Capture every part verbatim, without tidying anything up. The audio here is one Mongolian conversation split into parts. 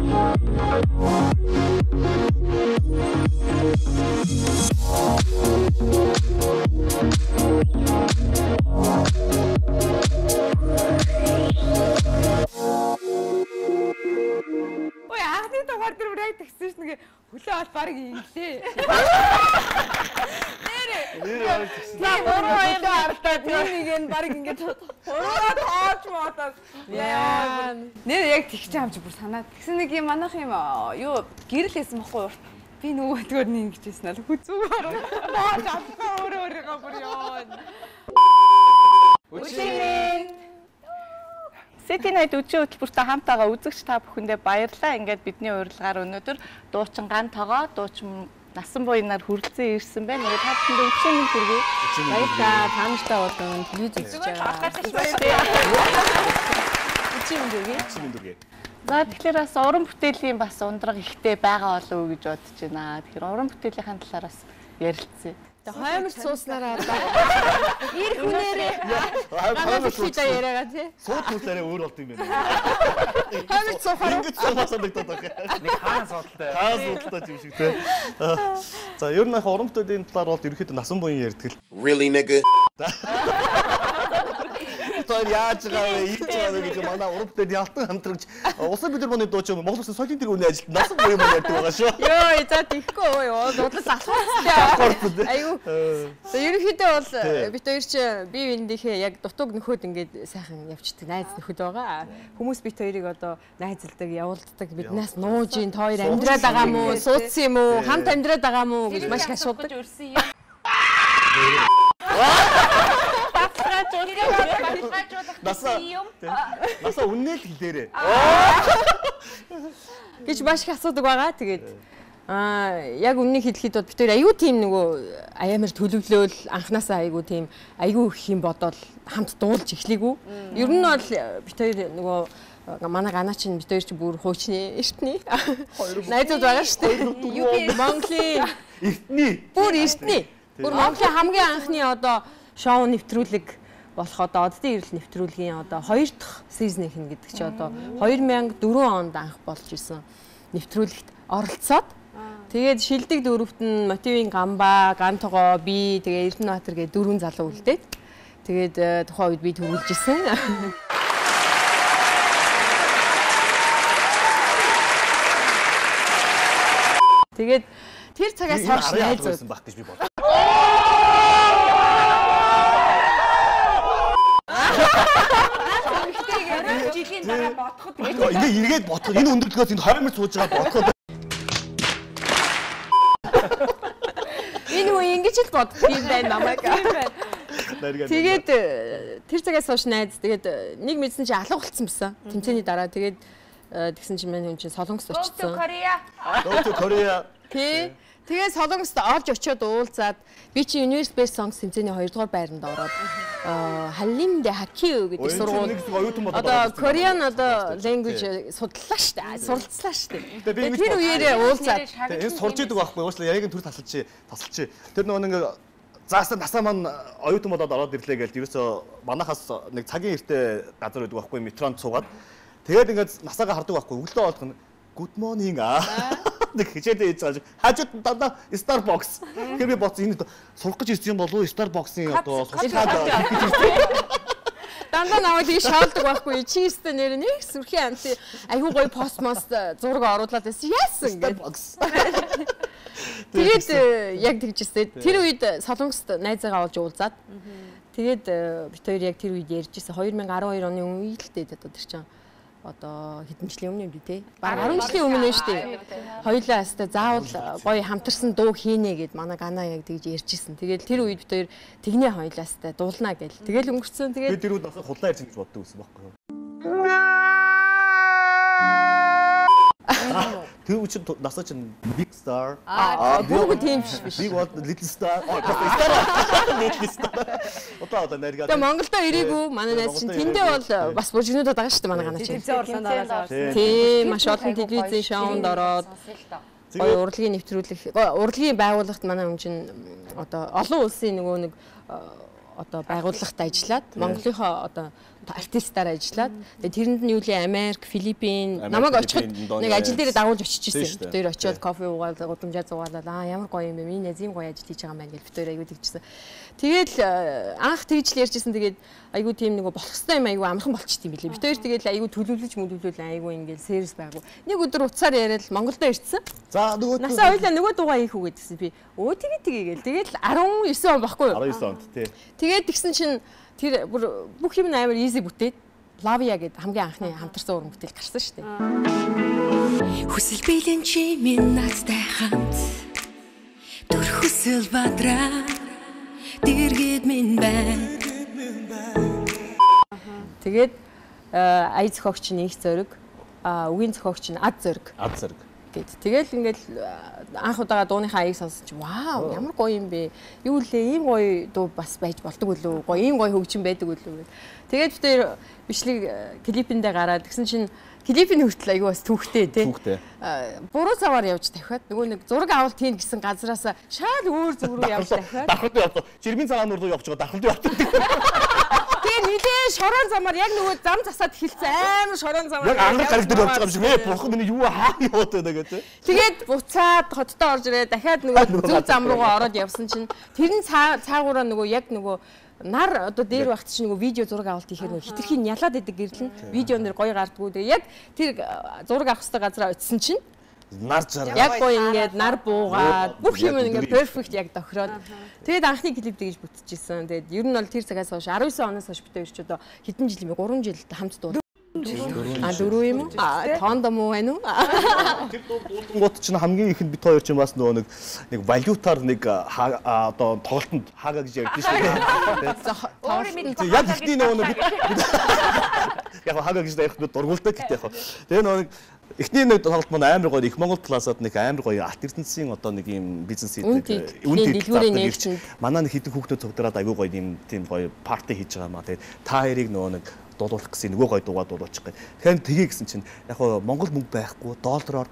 Ой, анхны дугаар дээр үрээд тэгсэн чинь хөлөө бол баг инглээ. Нэрээ. Нэрээ тэгсэн. Тийм өөрөө хоёлоо ардаа тийм нэг нь баг ингэж өөрөө тооч моотоо. Яа. Нэр яг тэгч юм чи бүр санаад. Тэгсэн нэг юм манайх юм юу гэрэл хийсэн бохгүй урт. Би нөгөө өдгөр нэг ингэж хэлсэн аа хүзүүгээр. Баач авсан өөрөө өөрийгөө бүр ёо. Үчигэн. City Night үжийн хөтөлбөртөө хамтаага үзэгч та бүхэндээ баярлалаа. Ингээд бидний урилгаар өнөөдөр дуучин Ган Тогоо, дуучин Насан буйнаар хүрэлцэн ирсэн байна. Тэгээд та бүхэнд үчийн мэнд хүргэе. Баярлалаа. Та нартай болон телевиз үзэж байгаа. Үчийн мэнд хүргэе. Үчийн мэнд хүргэе. За тэгэхээр бас уран бүтээлийн бас ундраг ихтэй байгаа болов уу гэж бодож байна. Тэгэхээр уран бүтээлийнхаа талаар бас ярилцъя. Хаймар сууснараа ир хүнээрээ хаймар сууснаа яриагаа тий. Сууд хүлээрээ өөр болд юм байна. Хаймар суухаар ингэж суухаас санагдаад байна. Нэг хаан суудалтай. Хаан суудалтай юм шиг тий. За ер нь яг уран бүтээлийн талаар бол ерөөхдөө насан буян ярьдаг л. Really nigga. Тэр яаж байгаа вэ? Ийж байгаа вэ гэж манай уран бүтээлийн алтан хамтрагч улсын билдэрбаны дуучин Монгол Улсын соёлын тэргүүний ажилд насан буян маань ярьдаг байгаа шүү. Йоо, за тийхгүй өө. Дудлаас алхуулчихлаа. Айгу. За ерөнхийдөө бол бид хоёр чи бие биендийнхээ яг дутууг нөхөд ингээд сайхан явчихдаг найз нөхөд байгаа. Хүмүүс бид хоёрыг одоо найзалдаг, явуулдаг, биднээс нууж ин тоор амьдраад байгаа мó, суудсан юм уу, хамт амьдраад байгаа мó гэж маш их асуудаг. Насаа насаа үнээл хэлээрээ. Гэж маш их асуудаг байгаа. Тэгээд аа яг үннийг хэлэхэд бол бид хоёр аюу тийм нөгөө аяамар төлөвлөөл анханасаа аюу тийм аюу их юм бодоод хамт дуулж эхлэегүй. Ер нь бол бид хоёр нөгөө манай ганаа чинь бид хоёр чи бүр хуучны эртний найзууд байгаа шүү дээ. Монголын эртний бүр эртний бүр Монголын хамгийн анхны одоо шоу нэвтрүүлэг болох одоо оддын эрэл нэвтрүүлгийн одоо хоёр дахь сизнийх нь гэдэг чи одоо хоёр мянга дөрвөн онд анх болж исэн нэвтрүүлэгт оролцоод тэгээд шилдэг дөрөвт нь Мотивын Гамбаа, Ган Тогоо, би тэгээ Эрдэнэбаатар гээ дөрвөн залуу үлдээд тэгээд тухайн үед би төрүүлж исэн. Тэгээд тэр цагаас хойш найзууд баг гэж би бодлоо. Жилийн дараа бодоход ингээ эргээд бодоход энэ өндөрлөгөөс энэ хаймар сууж байгаа бодоход энэ үе ингэж л бодох юм байна намайг. Тэгээд тэр цагаас хойш найз тэгээд нэг мэдсэн чи алга болцсон байсан. Тэмцээний дараа тэгээд тэгсэн чинь манай хүн чинь Солонгост очсон. Корея. Дөөтө Корея. Тий. Тэгээд Солонгост орж очиод уулзаад би чи Universe Best Songs тэмцээний хоёрдугаар байранд ороод Халимдэ Хакио гэдэг сургууль. Одоо Korean одоо language судлаа штэ. Суралцлаа штэ. Тэгээд тэр үеэрээ уулзаад энэ сурж идэг байхгүй уучлаа яг энэ төр тасалчи тасалчи. Тэр нөгөө нэг заастаа насаа маань оюутан болоод ороод ирлээ гэж ерөөсөө манахаас нэг цагийн эртээ газар байдаг байхгүй метронд суугаад тэгээд ингээд насаагаа хардаг байхгүй өглөө болгоно good morning аа нэг хичээлээ хийж байгаа. Хажууд дандаа Starbucks. Тэр би бодсон энэ сурах гэж ирсэн юм болов уу Starbucks-ийн одоо сурчаад дандаа наваа тийм шаалдаг байхгүй чи өстө нэр нэг сүрхийн амт айгүй гоё постмост зураг оруулаад байсан. Яасан Starbucks. Тэгээд яг тэгжсэн. Тэр үед Солонгост найзаагаа олж уулзаад тэгээд бид хоёр яг тэр үед ярьжсэн две тысячи десять оны үед л дээ одоо тэр чинь одоо хэдэн жилийн өмнө юм би те. Бараг десять жилийн өмнө шүү дээ. Хоёулаа өстө заавал гоё хамтарсан дуу хийнэ гэд манай Гана яг тэгж ярьжсэн. Тэгээд тэр үед бид хоёр тэгнээ хоёулаа өстө дуулнаа гэл. Тэгэл өнгөрцөн тэгээд би тэр үед бас худлаа ярьж гэж боддог байсан байхгүй юу? Тэр үчиг насаа чинь Big Star. Аа бүгд тийм биш биш. Big what Little Star. Аа Star. Little Star. Одоо одоо нэргээ. Тэгээ Монголдо ирээгүй манай найз чинь тэндээ бол бас бужигнуудад байгаа шүү дээ манай Гана чинь. Тэнцээ орлоонд ороод. Тийм маш олон телевизийн шоунд ороод гоё урлагийн нэвтрүүлэх урлагийн байгууллагт манай хүн чинь одоо олон улсын нөгөө нэг одоо байгууллагт ажиллаад Монголынхоо одоо артистаар ажиллаад тэгээ тэрэнд нь юу лээ Америк, Филиппин намайг очиход нэг ажил дээр дагуулж очиж ирсэн. Бид хоёр очиод кофе уугаад гудамжаа зугаалаад аа ямар гоё юм бэ. Миний нэзим гоё ажил хийж байгаа юм байна гэж бид хоёр айгуу тэгчихсэн. Тэгэл анх тэгжл ярьжсэн тэгээд айгуу тийм нэг болох хэвээр юм айгуу амархан болчихд юм билээ. Бид хоёр тэгэл айгуу төлөвлөж мөлөвлөл айгуу ингээл сервис байгуу. Нэг өдөр уцаар яриад Монголдо ирсэн. За нөгөө насаа хоёлаа нөгөө дугаа хийх үү гэдсэн би. Өө тэгээ тэгээ гээл. Тэгэл арван девять он баггүй юу? арван девять онд тий. Тэгээд тэгсэн чинь тэр бүх юм амар easy бүтээд Lavia гэд хамгийн анхны хамтарсан уран бүтээл гарсан шүү дээ. Хүсэл биелэн чи минь надтай хамт дүр хүсэл бадраа дэргэд минь байна. Тэгээд ая зохиогч нь их зориг, үгийн зохиогч нь ад зориг. Ад зориг. Гэт. Тэгэл ингээл анх удаага дууныхаа аяыг сонсож чи вау ямар гоё юм бэ. Юу лээ ийм гоё дуу бас байж болдог үлээ. Гоё ийм гоё хөгжим байдаг үлээ. Тэгээд бид тэр бичлэг клипэндээ гараад тэгсэн чинь клипийн хүртэл аягүй бас түүхтэй тий. Буруу заваар явж тавхиад нөгөө нэг зураг авалт хийн гэсэн газраас шал өөр зүг рүү явж тавхиад. Давхад явдаг. Жирмийн цагаан нуур руу явж байгаа давхад явдаг. Тэгээ нилээ шорон замаар яг нөгөө зам засаад эхэлсэн амар шорон замаар. Яг ангар гариг дээр явж байгаа юм шиг ээ. Бурхан миний юу хаа яваад байна гэдэг. Тэгээд буцаад хоттой орж ирээ дахиад нөгөө зөв зам руугаа ороод явсан чинь тэрэн цаагаараа нөгөө яг нөгөө нар одоо дээр багт чинь нөгөө видео зураг авалт хийхээр нөгөө хитрхийн ялаад идэг гэрэл нь видеон дээр гоё гардггүй. Тэгээ яг тэр зураг авах хэвээр газараа очисон чинь нар жаргал. Яг гоё ингээд нар буугаад бүх юм ингээд перфект яг тохироод. Тэгээд анхны клип тэгж бүтчихсэн. Тэгээд ер нь бол тэр цагаас хойш арван девять оноос хойш бид хоёр ч одоо хэдэн жил юм бэ? гурван жил хамт дуу. А дөрөв юм уу? А тоонд муу байна уу? Тэр дуулангууд чинь хамгийн ихэнд бид хоёр чинь бас нөгөө нэг нэг валютаар нэг одоо тоглолтод хаага гэж ярьдэн шүү дээ. Яг ихний нөгөө нэг яг хаага гэж ярих бид дургуулдаг гэдэг яг. Тэгээ нөгөө нэг эхний нэг тоглолт маань амар гоё их Монгол талаасаад нэг амар гоё арт эрдэнэсийн одоо нэг юм бизнес хийдэг. Үн дэлгүүрийн нэгч манай нэг хэдэн хүүхдүүд цугдраад аягүй гоё юм тийм гоё парти хийж байгаа маа. Тэгээ та хоёрыг нөгөө нэг дуулуулах гэсэн нөгөө гоё дуугаа дуулуучих гэх. Тэгэхээр тгий гэсэн чинь яг хоо Монгол мөнгө байхгүй доллараар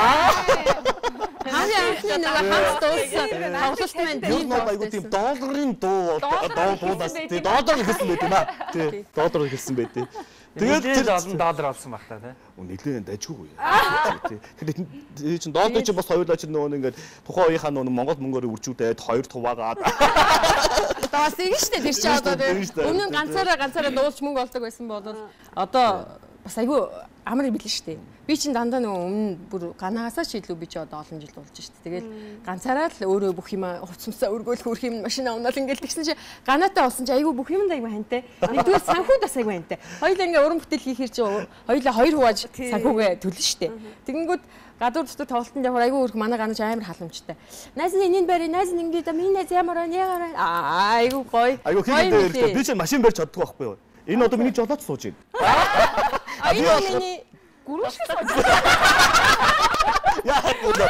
хамгийн анхны нөгөө хамт дуулсан тоглолт маань тийм аягүй тийм долларын дуу дуу дуулаас тийм доллар хэлсэн байт юм аа. Тийм доллар хэлсэн байт. Тэгээд тэр олон доллар олсон баг та тий. Нэлээд дайжгүй. Тэгээд чинь доллар чинь бас хоёулаа чинь нөгөө ингээд тухайн үеийнхаа нөгөө Монгол мөнгөөр үржүүлээд хоёр хуваагаад бас ингэ штэ тэр чинь одоо өмнө нь ганцаараа ганцаараа дуулж мөнгө олдог байсан бол одоо бас айгүй амар юм билээ штэ. Би чинь дандаа нөгөө өмнө бүр ганаасаа ч илүү би ч одоо олон жил дуулж штэ. Тэгэл ганцаараа л өөрөө бүх юм хувцсамсаа өргөөлөх хөрх юм машина унаал ингээл тэгсэн чи ганаатай болсон чи айгүй бүх юмд айгүй хантай. Нэгдүгээр санхуд бас айгүй хантай. Хоёулаа ингээ уран бүтээл хийхэр чи хоёулаа хоёр хувааж санхугээ төлнө штэ. Тэгэнгүүт гадуур дотор тоглолтод явахаар айгүй өрх манай ганаж амар халамжтай. Найз нь энийг барь, найз нь ингээд миний найз ямар байна яагаар аа айгүй гоё. Айгүй хийгээд би чинь машин барьж чаддаг байхгүй юу? Энэ одоо миний жолооч сууж байна. А энэ миний гүрэн шиг сууж байна. Яа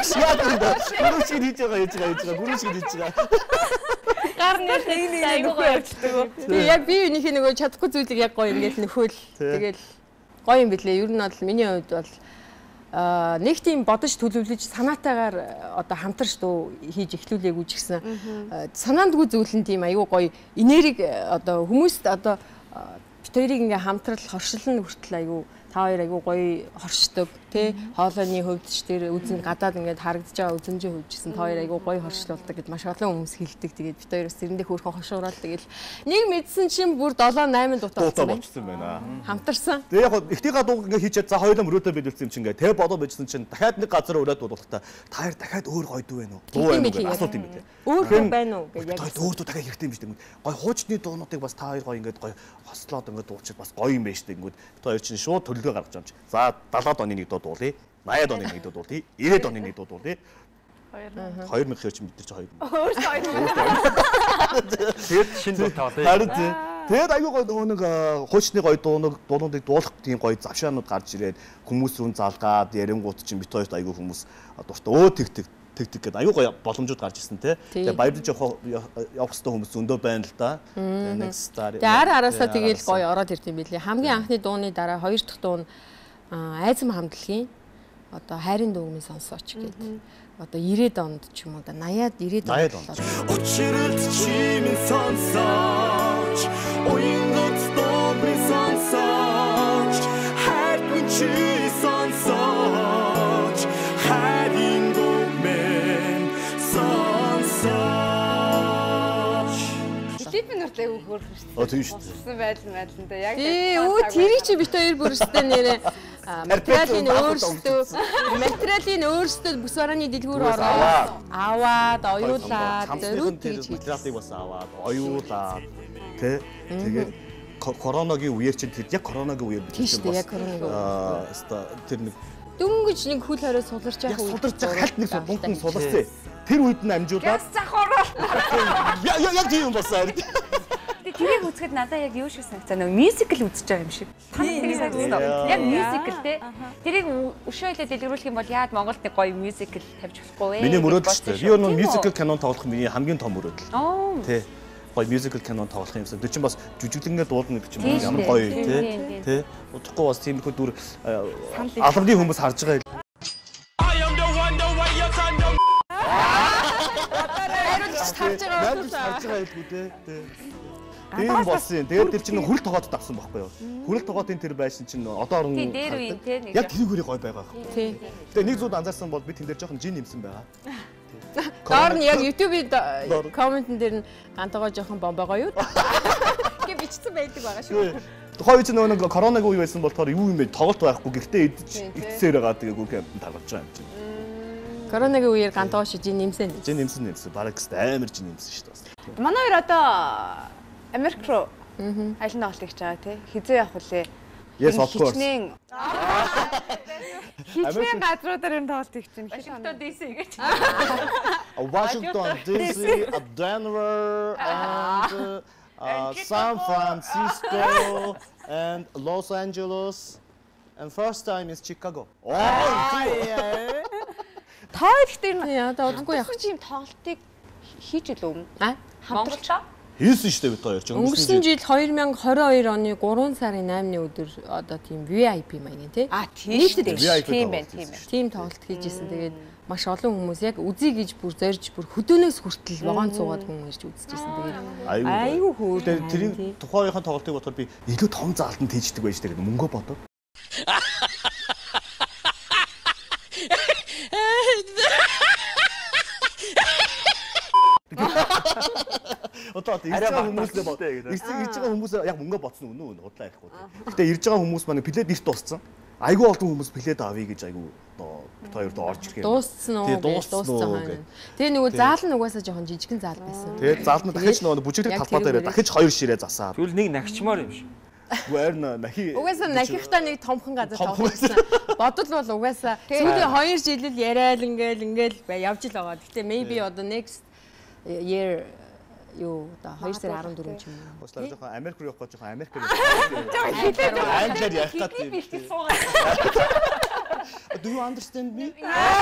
гүрэн шиг хийж байгаа хийж байгаа хийж байгаа гүрэн шиг хийж байгаа. Гарны нэг айгүй гоё явчихдаг. Тэгээ яг би өнийхөө нөгөө чадахгүй зүйлийг яг гоё ингээд нөхөөл. Тэгэл гоё юм билээ. Ер нь бол миний хувьд бол а нэг тийм бодож төлөвлөж санаатайгаар одоо хамтарч дуу хийж эхлүүлээгүй ч гэсэн санаандгүй зүйл нь тийм аюу гоё энерги одоо хүмүүст одоо бид хоёрыг ингээ хамтрал хоршлон хүртэл аюу та хоёр аюу гоё хоршдог тий хоолойны хувьд ч тэр үзэн гадаад ингээд харагдаж байгаа үзэмжийн хувьд гэсэн та хоёр аюу гоё хоршлуулдаг гэд маш олон хүмүүс хэлдэг. Тэгээд бид хоёроос тэрэндээ хөөрхөн хошуурал тэгэл нэг мэдсэн чинь бүр долоо найман дутаа болчихсон байна. Хамтарсан. Тэгээ яг ихнийхээ дууг ингээ хийчихэд за хоёулаа мөрөөдөө биелүүлсэн юм чинь ингээ тэ бодоо bijсэн чинь дахиад нэг газар өрөөд дуулахдаа та хоёр дахиад өөр гоё дуу байна уу? Дуу байна уу? Асуулт юм билээ. Өөр дуу байна уу гэж яг өөр дуу дахиад хэрэгтэй юм биш үү? Гоё хуучны дуунуудыг бас та хоёр гоё ингээ гоё хослоод ингээ дуучих бас гоё юм байна шүү дээ. Ингээд бид хоёр чинь шууд төлөвлөгөө гаргаж байгаа юм чи. За далаад оны нэг дуу дуулъя. наяад оны нэг дуу дуулъя. ирээд оны нэг дуу дуулъя. хоёр мянга хэрэг чинь бид нар чи хоёр. Өөрсдөө хоёр. Тэгээд шинэ дуу тоглоё. Харин тэгээд аюу гоо нөгөө нэг хуучны гоё дуунууд дуунуудыг дуулах тийм гоё завшаанууд гарч ирээд хүмүүс рүү залгаад ярингууд чинь бит хоёрт аюу хүмүүс дуртай өө тэг тэг тэг тэг гэдэг аюу гоё боломжууд гарч ирсэн те. Тэгээд баярлаж явах явах хэвээр хүмүүс өндөө байна л да. Next star. Тэгээд ар араасаа тэгэл гоё ороод ирд юм билээ. Хамгийн анхны дууны дараа хоёр дахь дуу нь айзам хамтлагийн одоо хайрын дуугмын сонсооч гэдэг. Одоо ирээд онд ч юм уу да наяад ирээд онд. Учралт чимэн сонсооч уянгот дуугмын сонсооч Гэлтэй өгөх шүү дээ. Оо тийм шүү дээ. Болсон байдал байдлаа яг. Тий, өө тэрийг чи бит хоёр бүр өстэй нэрээ материалын өөрсдөө материалын өөрсдөө бүс барааны дэлгүүр ороод аваад оюулаад зөрүүд тэгж материалыг бас аваад оюулаад тий. Тэгээд коронагийн үеэр чинь тэр яг коронагийн үеэр тийм шүү дээ, яг коронагийн аа өстой тэр нэг дөнгөж нэг хөл хорой суларч яг явах суларч байгаа хальт нэг бунтан суларсан. Тэр үед нь амжуулаад Захурал. яг яг тийм юм болсон. Тэрийг үзэхэд надад яг юу шиг санагцаа нөгөө мюзикл үзэж байгаа юм шиг. Тэрийг санагдсан. Яг мюзикл те. Тэрийг өшөөлөө дэлгэрүүлэх юм бол яад Монголд нэг гоё мюзикл тавьж болохгүй вэ? Миний мөрөөдөл шүү дээ. Би нөгөө мюзикл кинон тоглох миний хамгийн том мөрөөдөл. Оо. Тэ. Гоё мюзикл кинон тоглох юмсан. Тэр чинь бас жүжиглэнгээ дуулна гэдэг чинь ямар гоё тий. Тэ. Удахгүй бас тиймэрхүү дүр албаны хүмүүс харж байгаа. харж байгаа Найдаж харж байгаа хэлгүй тий. Тийм болсон. Тэгээд тэр чинь хөрөл тогоод тавсан байхгүй юу? Хөрөл тогоодын тэр байшин чинь одоо орон тий дээр үе тий нэг. Яг тэрүүгээр гоё байгаа байхгүй юу? Тий. Тэгээд нэг зүуд анзаарсан бол би тэн дээр жоохон жин нэмсэн байгаа. Доор нь яг YouTube-ид комментэн дээр нь гантайгаа жоохон бомбогоо юу гэ бичсэн байдаг байгаа шүү. Тухайн үед нөгөө нэг коронагийн үе байсан болохоор юу юм бэ? Тоглолт байхгүй. Гэхдээ идэж идсээр байгаа тэгээд гүг юм таргалж байгаа юм чинь. Коронагийн үеэр гантайгаа шиж нэмсэн. Жин нэмсэн нэмсэн. Бараг гэстэй амар жин нэмсэн шүү дээ. Манай хоёр одоо Америк руу аялын тоглолт хийж байгаа тий. Хизээ явах үлээ. Yes of course. Хичнээн хичнээн газруудаар энэ тоглолт хийж чинь. Washington ди си гэж. Washington ди си, Denver, and uh, San Francisco, and Los Angeles, and first time is Chicago. Oh, Тоо ихтэй энэ Яа одоо удахгүй явах. юм тоглолтыг хийж илүү өмнө. А? Монголчаа хийсэн шүү дээ бид хоёр ч Өнгөрсөн жил две тысячи двадцать two оны гурван сарын eighны өдөр одоо тийм ви ай пи маягийн тий. А тийм шүү дээ. V I P Тийм байна, тоглолт тийм байна. Тийм тоглолт хийжсэн. Тэгээд маш олон хүмүүс яг үзье гэж бүр зорж бүр хөдөөнөөс хүртэл вагон цуугаад хүн ирж үзчихсэн. Тэгээд айгүй хөөр. тэрийг тухайынхаа тоглолтыг бодоход би илүү том заалтанд хийждэг байж тэгээд мөнгө бодоод. Одоо ирж байгаа хүмүүсээ бод. Ирж ирж байгаа хүмүүсээ яг мөнгө бодсон үнэ үнэ удлаа ярихгүй. Гэтэ ирж байгаа хүмүүс маань плед эрт дууссан. Айгүй олон хүмүүс плед авъя гэж айгүй одоо бит хоёрд орж ирэхээр. Дууссан уу? Дууссан байна. Тэгээ нөгөө заал нь угаасаа жоохон жижигхэн заал байсан. Тэгээ заал нь дахиж нөгөө бүжиглэг талбай дээр дахиж хоёр ширээ засаад. Тэгвэл нэг нагчмаар юм шиг. Гүрн нахи. Угаасаа нахихтаа нэг томхон газар тоглосон. Бодол бол угаасаа сүүлийн хоёр жил л яриад ингээл ингээл явж л байгаа. Гэтэ maybe одоо next year юу одоо two сарын fourteen ч юм уу. Уучлаарай жоохон Америк руу явах гэж жоохон Америк руу. Англиар ярих гэдэг. Do you understand me?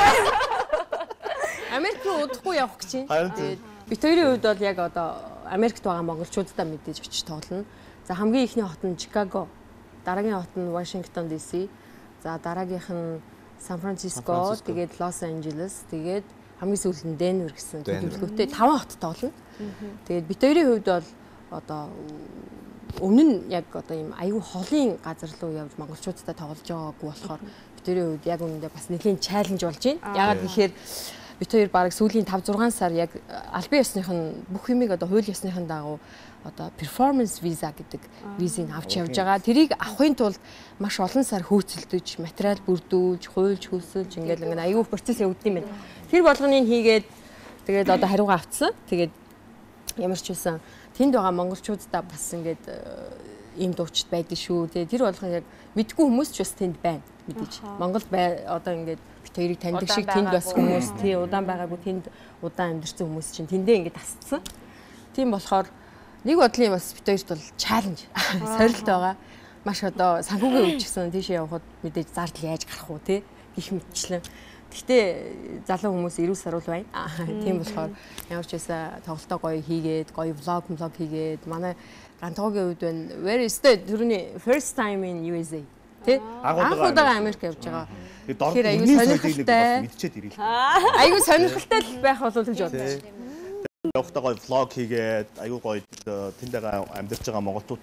Америк руу удахгүй явах гэж байна. Тэгээд бид хоёрын хувьд бол яг одоо Америкт байгаа монголчуудаа мэдээж очиж тоглоно. За хамгийн ихний хот нь Чикаго, дараагийн хот нь Вашингтон ди си, за дараагийнх нь Сан Франциско, тэгээд Лос Анжелес, тэгээд хамгийн сүүлд нь Денвер гэсэн төлөвлөгөөтэй таван хот тоглоно. Тэгээд бид хоёрын хувьд бол одоо өмнө нь яг одоо ийм аюу холын газар руу явж монголчуудтай тоглож байгаагүй болохоор бид хоёрын хувьд яг үүндээ бас нэлийн чаленж болж байна. Яагаад гэхээр бид хоёр бараг сүүлийн five six сар яг албан ёсных нь бүх юмыг одоо хууль ёсныхын дагуу одоо performance visa гэдэг визийг авч явж байгаа. Тэрийг авахын тулд маш олон сар хөөцөлдөж, материал бүрдүүлж, хуульж, хөлсөлж ингээл ингээд аюу процесс явуулдаг юм байна. Тэр болгоныг хийгээд тэгээд одоо хариугаа авцсан. Тэгээд ямар ч байсан тэнд байгаа монголчуудаа бас ингээд ийм дуучид байдаг шүү. Тэгээд тэр болгон яг мэдгүй хүмүүс ч бас тэнд байна. Мэдээж. Монголд одоо ингээд бит хоёрыг таньдаг шиг тэнд бас хүмүүс тий удаан байгаагүй тэнд удаан амьдэрсэн хүмүүс чинь тэндээ ингээд тасцсан. Тийм болохоор нэг бодлын бас бит хоёрт бол чаленж сорилт байгаа. Маш одоо санхүүгийн үеч гэсэн тийшээ явхад мэдээж зардал яаж гарах уу тий гих мэтчлэн. Гэхдээ залуу хүмүүс ирүүл саруул байна. Тийм болохоор ямар ч байсан тоглолтоо гоё хийгээд, гоё влог, влог хийгээд манай гантайгийн үед байна. Where is the түрүүний first time in U S A тий? Анхудаага Америк явж байгаа. Тэгэхээр аюу сонирхолтой мэдчихэд ирээ. Аюу сонирхолтой л байх болов гэж бодож байна. Явахдаа гоё влог хийгээд, аюу гоё тэнд байгаа амьдарч байгаа монголчууд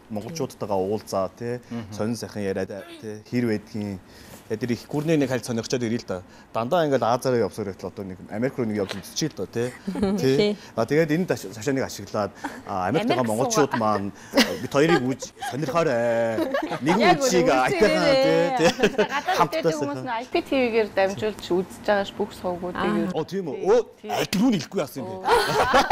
монголчуудтайгаа уулзаа тий сонин сайхан яриад тий хэр байдгийг тэр их гүрний нэг хальт сонирхчод ирээ л да. Дандаа ингээл Азараа явсаар байхлаа одоо нэг Америк руу нэг явж үзчихээ л да тий. Тий. А тэгээд энэ цашааныг ашиглаад Америктайгаа монголчууд маань бид хоёрыг үж сонирхоорой. Нэг үжийг айтайхан тий. Гадаад хүмүүс нь ай пи ти ви-гээр дамжуулж үзэж байгаа ш бүх сувгуудыг. Оо тийм үү. Аль руу нэлэхгүй яасан юм бэ?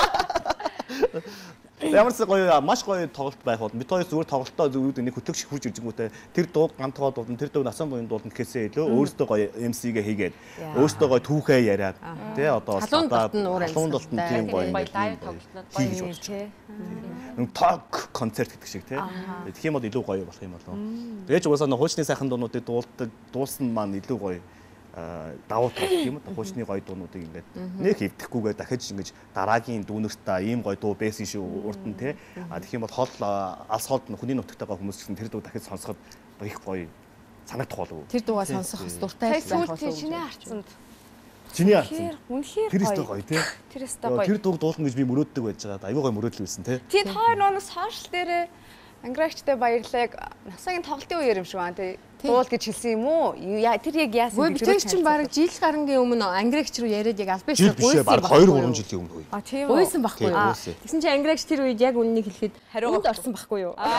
Ямар ч гоё маш гоё тоглолт байх бол бид хоёр зүгээр тоглолтоо зүгүүд нэг хөтлөгч хурж иржэнгүүтээ тэр дуу гантгоо дуулна тэр дуу насан буян дуулна гэхээсээ илүү өөрөөсөө гоё эм си-гээ хийгээд өөрөөсөө гоё түүхээ яриад тий одоо садаа халуун дулт нь тийм гоё лайв тоглолтод гоё юм тий. Нэг ток концерт гэдэг шиг тий. Тэгэх юм бол илүү гоё болох юм болов. Тэгээд ч угаасаа хуучны сайхан дуунуудыг дуулдаг дуулсан маань илүү гоё давуу тал тийм үү хуучны гоё дуунуудыг ингээд нэг хөвдөхгүйгээр дахиж ингэж дараагийн дүүнэртээ ийм гоё дуу байсан шүү урд нь тий а тэгэх юм бол хол алс хоолд хүний нутагтайгаа хүмүүс гэсэн тэр дуу дахиж сонсоход их гоё санагдах болов. Тэр дуугаа сонсох бас дуртай байх болов. Сүүлд чиний харцсанд чиний харцсан үнэхээр тэр өстө гоё тий тэр өстө гоё тэр дууг дуулна гэж би мөрөөддөг байж байгаа аюу гоё мөрөөдөл байсан тий тий хоёр нөө сошиал дээр ангирагчтай баярлалаа насагийн тоглолтын үеэр юм шиг байна тий дуул гэж хэлсэн юм уу? Тэр яг яасан гэж тэр чинь баг жил гарангийн өмнө ангирагч руу яриад яг албач гуйсан баг хоёр гурван жилийн өмнө үе. А тийм үү? Гуйсан байхгүй юу? Тэгсэн чинь ангирагч тэр үед яг үннийг хэлэхэд хариунд орсон байхгүй юу?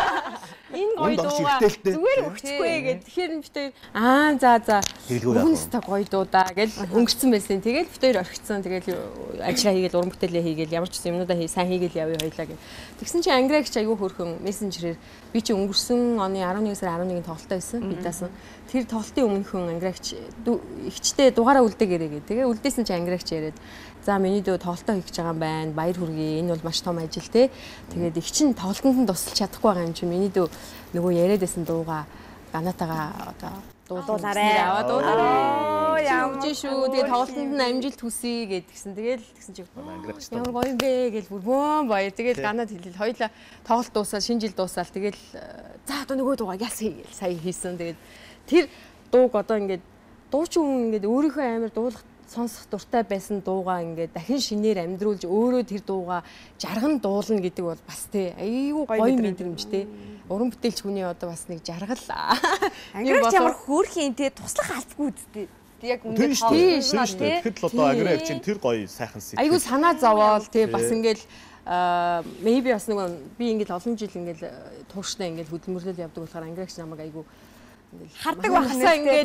Энэ гоё дууга зүгээр өгчихгүй гэд. Тэгэхээр бид хоёр аа за за үнэстэй гоё дуу да гэж өнгөрцөн байсан. Тэгэл бид хоёр орхицсан. Тэгэл ажиллаа хийгээл уран бүтээлээ хийгээл ямар ч юмнуудаа хий сайн хийгээл явъя хоёлаа гэв. Тэгсэн чинь ангирагч аягүй хөрхөн мессенжерээр би чи өнгөрсөн оны арван нэг сарын арван нэгний тоглолтоо бидаасан. Тэр тоглолтын өмнөхөн ангирагч ихчтэй дугаараа үлдээгээрээ гээ. Тэгээ үлдээсэн чи ангирагч яриад за миний дөө тоглолтоо хийх гэж байгаа юм байна. Баяр хүргэе. Энэ бол маш том ажил те. Тэгээд их чин тоглолтод нь тусалж чадахгүй байгаа юм чи миний дөө нөгөө яриад байсан дууга ганатаага одоо дуулаарай. Аваа дуулаарай. Явж шүү. Тэгээд тоглолтод нь амжилт хүсье гэдгсэн. Тэгэл тэгсэн чи ямар гоё юм бэ гэж бүр бөөн баяр. Тэгэл ганаад хэлэл хоёлаа тоглолт дуусаад шинэ жил дуусаад тэгэл за одоо нөгөө дуугаа яс хий гэл сая хийсэн. Тэгээд тэр дууг одоо ингээд дуучин хүн ингээд өөрийнхөө амар дуулах сонсох дуртай байсан дуугаа ингээд дахин шинээр амьдруулж өөрөө тэр дуугаа жарган дуулна гэдэг бол бас тий айгүй гоё мэдрэмж тий. Уран бүтээлч хүний одоо бас нэг жаргал. Ангирагч ямар хөөрхийн тий туслах албагүй үсттэй. Яг үнэхээр тийм шүү дээ. Тэгэхэд л одоо ангирагч чинь тэр гоё сайхан сэтгэл. Айгүй санаа зовоол тий бас ингээд а maybe бас нэг би ингээд олон жил ингээд тууштай ингээд хөдөлмөрлөл явдаг болохоор ангирагч намайг айгүй хардаг байхсаа ингээд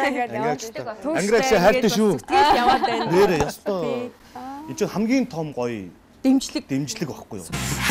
ангирагч хайртай шүү. Тэгээд яваад байна. Нэрээ ястой. Энэ чинь хамгийн том гоё дэмжлэг дэмжлэг байхгүй юу?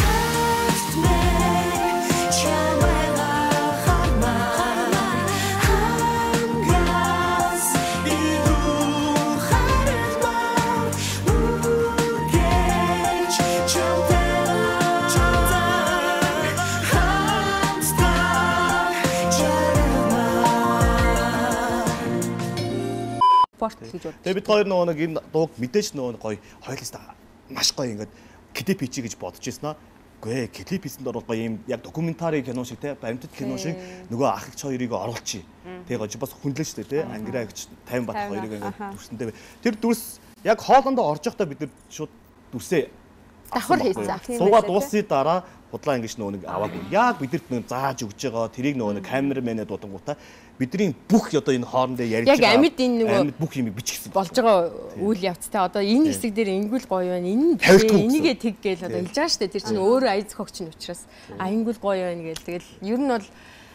Тэгээ бид хоёр нөгөө нэг энэ дууг мэдээж нөгөө гоё хоёулаа маш гоё ингээд клип хийчих гэж бодож ирсэн аа. Үгүй ээ клип хийсэнд орол гоё юм яг докюментари кино шиг те баримтат кино шиг нөгөө ах эгч хоёрыг оруулчих. Тэгээ гоё бас хүндлэн шүү дээ те ангирагч тайван бат хоёрыг ингээд дүрсэндээ тэр дүрс яг хоолондоо орж явахдаа бид нар шууд дүрсээ давхар хийсэн. Суугаад дуусны дараа худлаа ингэж нөгөө нэг аваагүй. Яг бидэрт нэг зааж өгж байгаа тэрийг нөгөө нэг камерамэнээ дуудангуудаа бидний бүх одоо энэ хоорондоо ярьж байгаа. Яг амьд энэ нөгөө амьд бүх юм бичсэн болж байгаа үйл явцтай одоо энэ хэсэг дээр ингүүл гоё байна. Энэ энийгээ тэг гээл одоо хэлж байгаа шүү дээ. Тэр чинь өөрөө аяз хогч нь учраас а ингүүл гоё байна гээл. Тэгэл ер нь бол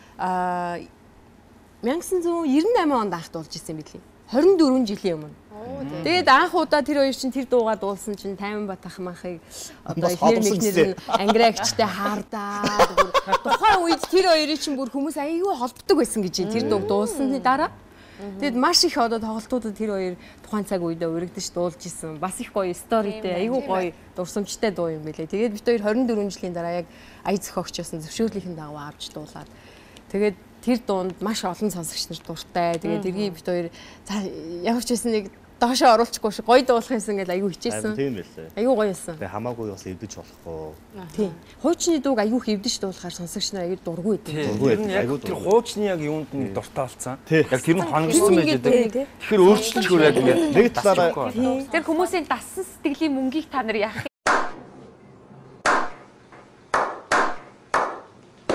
а мянга зуун девяносто восемь онд анх дуулж ирсэн билий. хорин дөрвөн жилийн өмнө. Тэгээд анх удаа тэр хоёр чинь тэр дуугаа дуулсан чинь тайван бат ах махыг одоо ихнэр мэхнэр нь ангирагчтай хаардаад тухайн үед тэр хоёрыг чинь бүр хүмүүс аягүй холбдог байсан гэж тэр дууг дуулсаны дараа тэгэд маш их одоо тоглолтуудад тэр хоёр тухайн цаг үедээ урагдаж дуулж исэн. Бас их гоё сторитэй аягүй гоё дурсамжтай дуу юм байлээ. Тэгээд бид хоёр хорин дөрвөн жилийн дараа яг ая зохиогч байсан зөвшөөрлийнхэн дагуу авч дуулаад тэгээд тэр дуунд маш олон сонсогч нар дуртай. Тэгээд тэргийг бид хоёр за ямар ч байсан нэг доошоо оруулчихгүй шүү. Гоё дуулах юмсан гэж аягүй хичээсэн. Тийм байлээ. Аягүй гоё юмсан. Тэгээ хамаагүй бас эвдэж болохгүй. Тийм. Хуучны дууг аягүй хэвдэж дуулахаар сонсогч нар аягүй дургүй байдаг. Дургүй байдаг. Аягүй тэр хуучны яг юунд нь дуртай болсон. Яг тэр нь хангасан байж байгаа. Тэгэхээр өөрчлөж хүрээд ингээд нэг талаараа тэр хүмүүсийн дасан сэтгэлийн мөнгийг та нар яах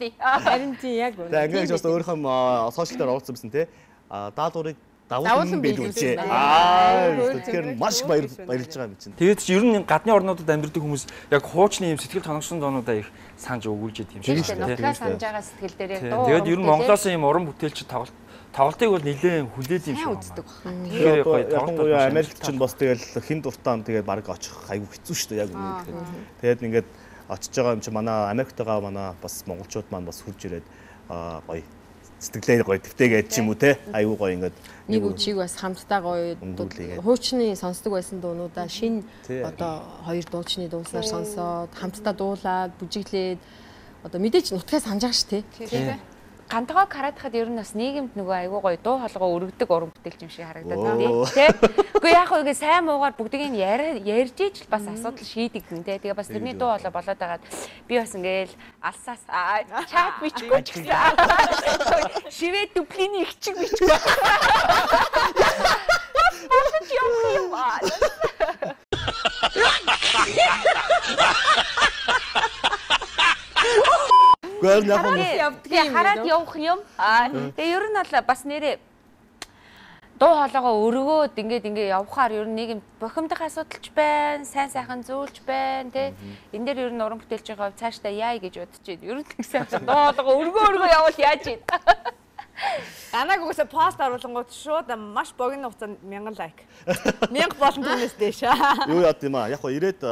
болъё. Харин тийм яг үнэ. Тэгээ ингээд бас өөрийнхөө сошиал дээр оруулсан байсан те. А даалгаврыг давуулан биелүүлжээ. Аа тэгэхээр маш баяр баярлж байгаа юм чинь. Тэгээд чи ер нь гадны орнуудад амьдардаг хүмүүс яг хуучны юм сэтгэл тоногсон доонуудаа их санаж өгүүлж идэв юм шиг Тийм байна. нутлаа санаж байгаа сэтгэл дээр яг дуу. Тэгээд ер нь Монголоос ийм уран бүтээлч тоглолт тоглолтыг бол нэлээд хүлээл юм шиг байна. үздэг баг. Тэгэхээр гоё Яг тоглолт нь Америкт ч бас тэгэл хин дуртаан тэгээд баг очих айгүй хэцүү шүү дээ яг үнэ. Тэгээд ингээд очиж байгаа юм чи манай Америктайгаа манай бас монголчууд маань бас хурж ирээд аа гоё сэтгэлээр гоё твтэйгээд ч юм уу те айгүй гоё ингээд Нэг үчиг бас хамтдаа гоё хуучны сонсдог байсан дуунуудаа шинэ одоо хоёр дуучны дууснаар сонсоод хамтдаа дуулаад бүжиглээд одоо мэдээж нутгаа санаж байгаа шүү те. Гантгоо караатахад ер нь бас нийгэмд нөгөө айгүй гоё дуу хоолой өргөдөг уран бүтээлч юм шиг харагдаад байна тий. Үгүй яг хөө ингээ сайн муугаар бүгдийг нь ярьж иж бас асуудал шийдэг гэн тий. Тэгээ бас тэрний дуу хоолой болоод байгаад би бас ингээл алсаас чат бичихгүй. Шивээ дуплины их чиг бичихгүй. Бас явах юм аа. Гэр яг нь Тэгээ хараад явах юм. Аа тэгээ ер нь бол бас нэрээ дуу хоолойгоо өргөөд ингээд ингээ явхаар ер нь нэг юм бохимдох асуудалч байна, сайн сайхан зөөлж байна тий. Энэ дээр ер нь уран бүтээлч байгаа цаашдаа яа гэж бодож байна. Ер нь тэгсэн дуу хоолойгоо өргөө өргөө явал яаж ийм. Анаг үгүйсээ пост оруулангууд шууд маш богино хугацаанд мянган лайк. Мянга болон түүнээс дээш. юу яд юм аа яг гоо ирээд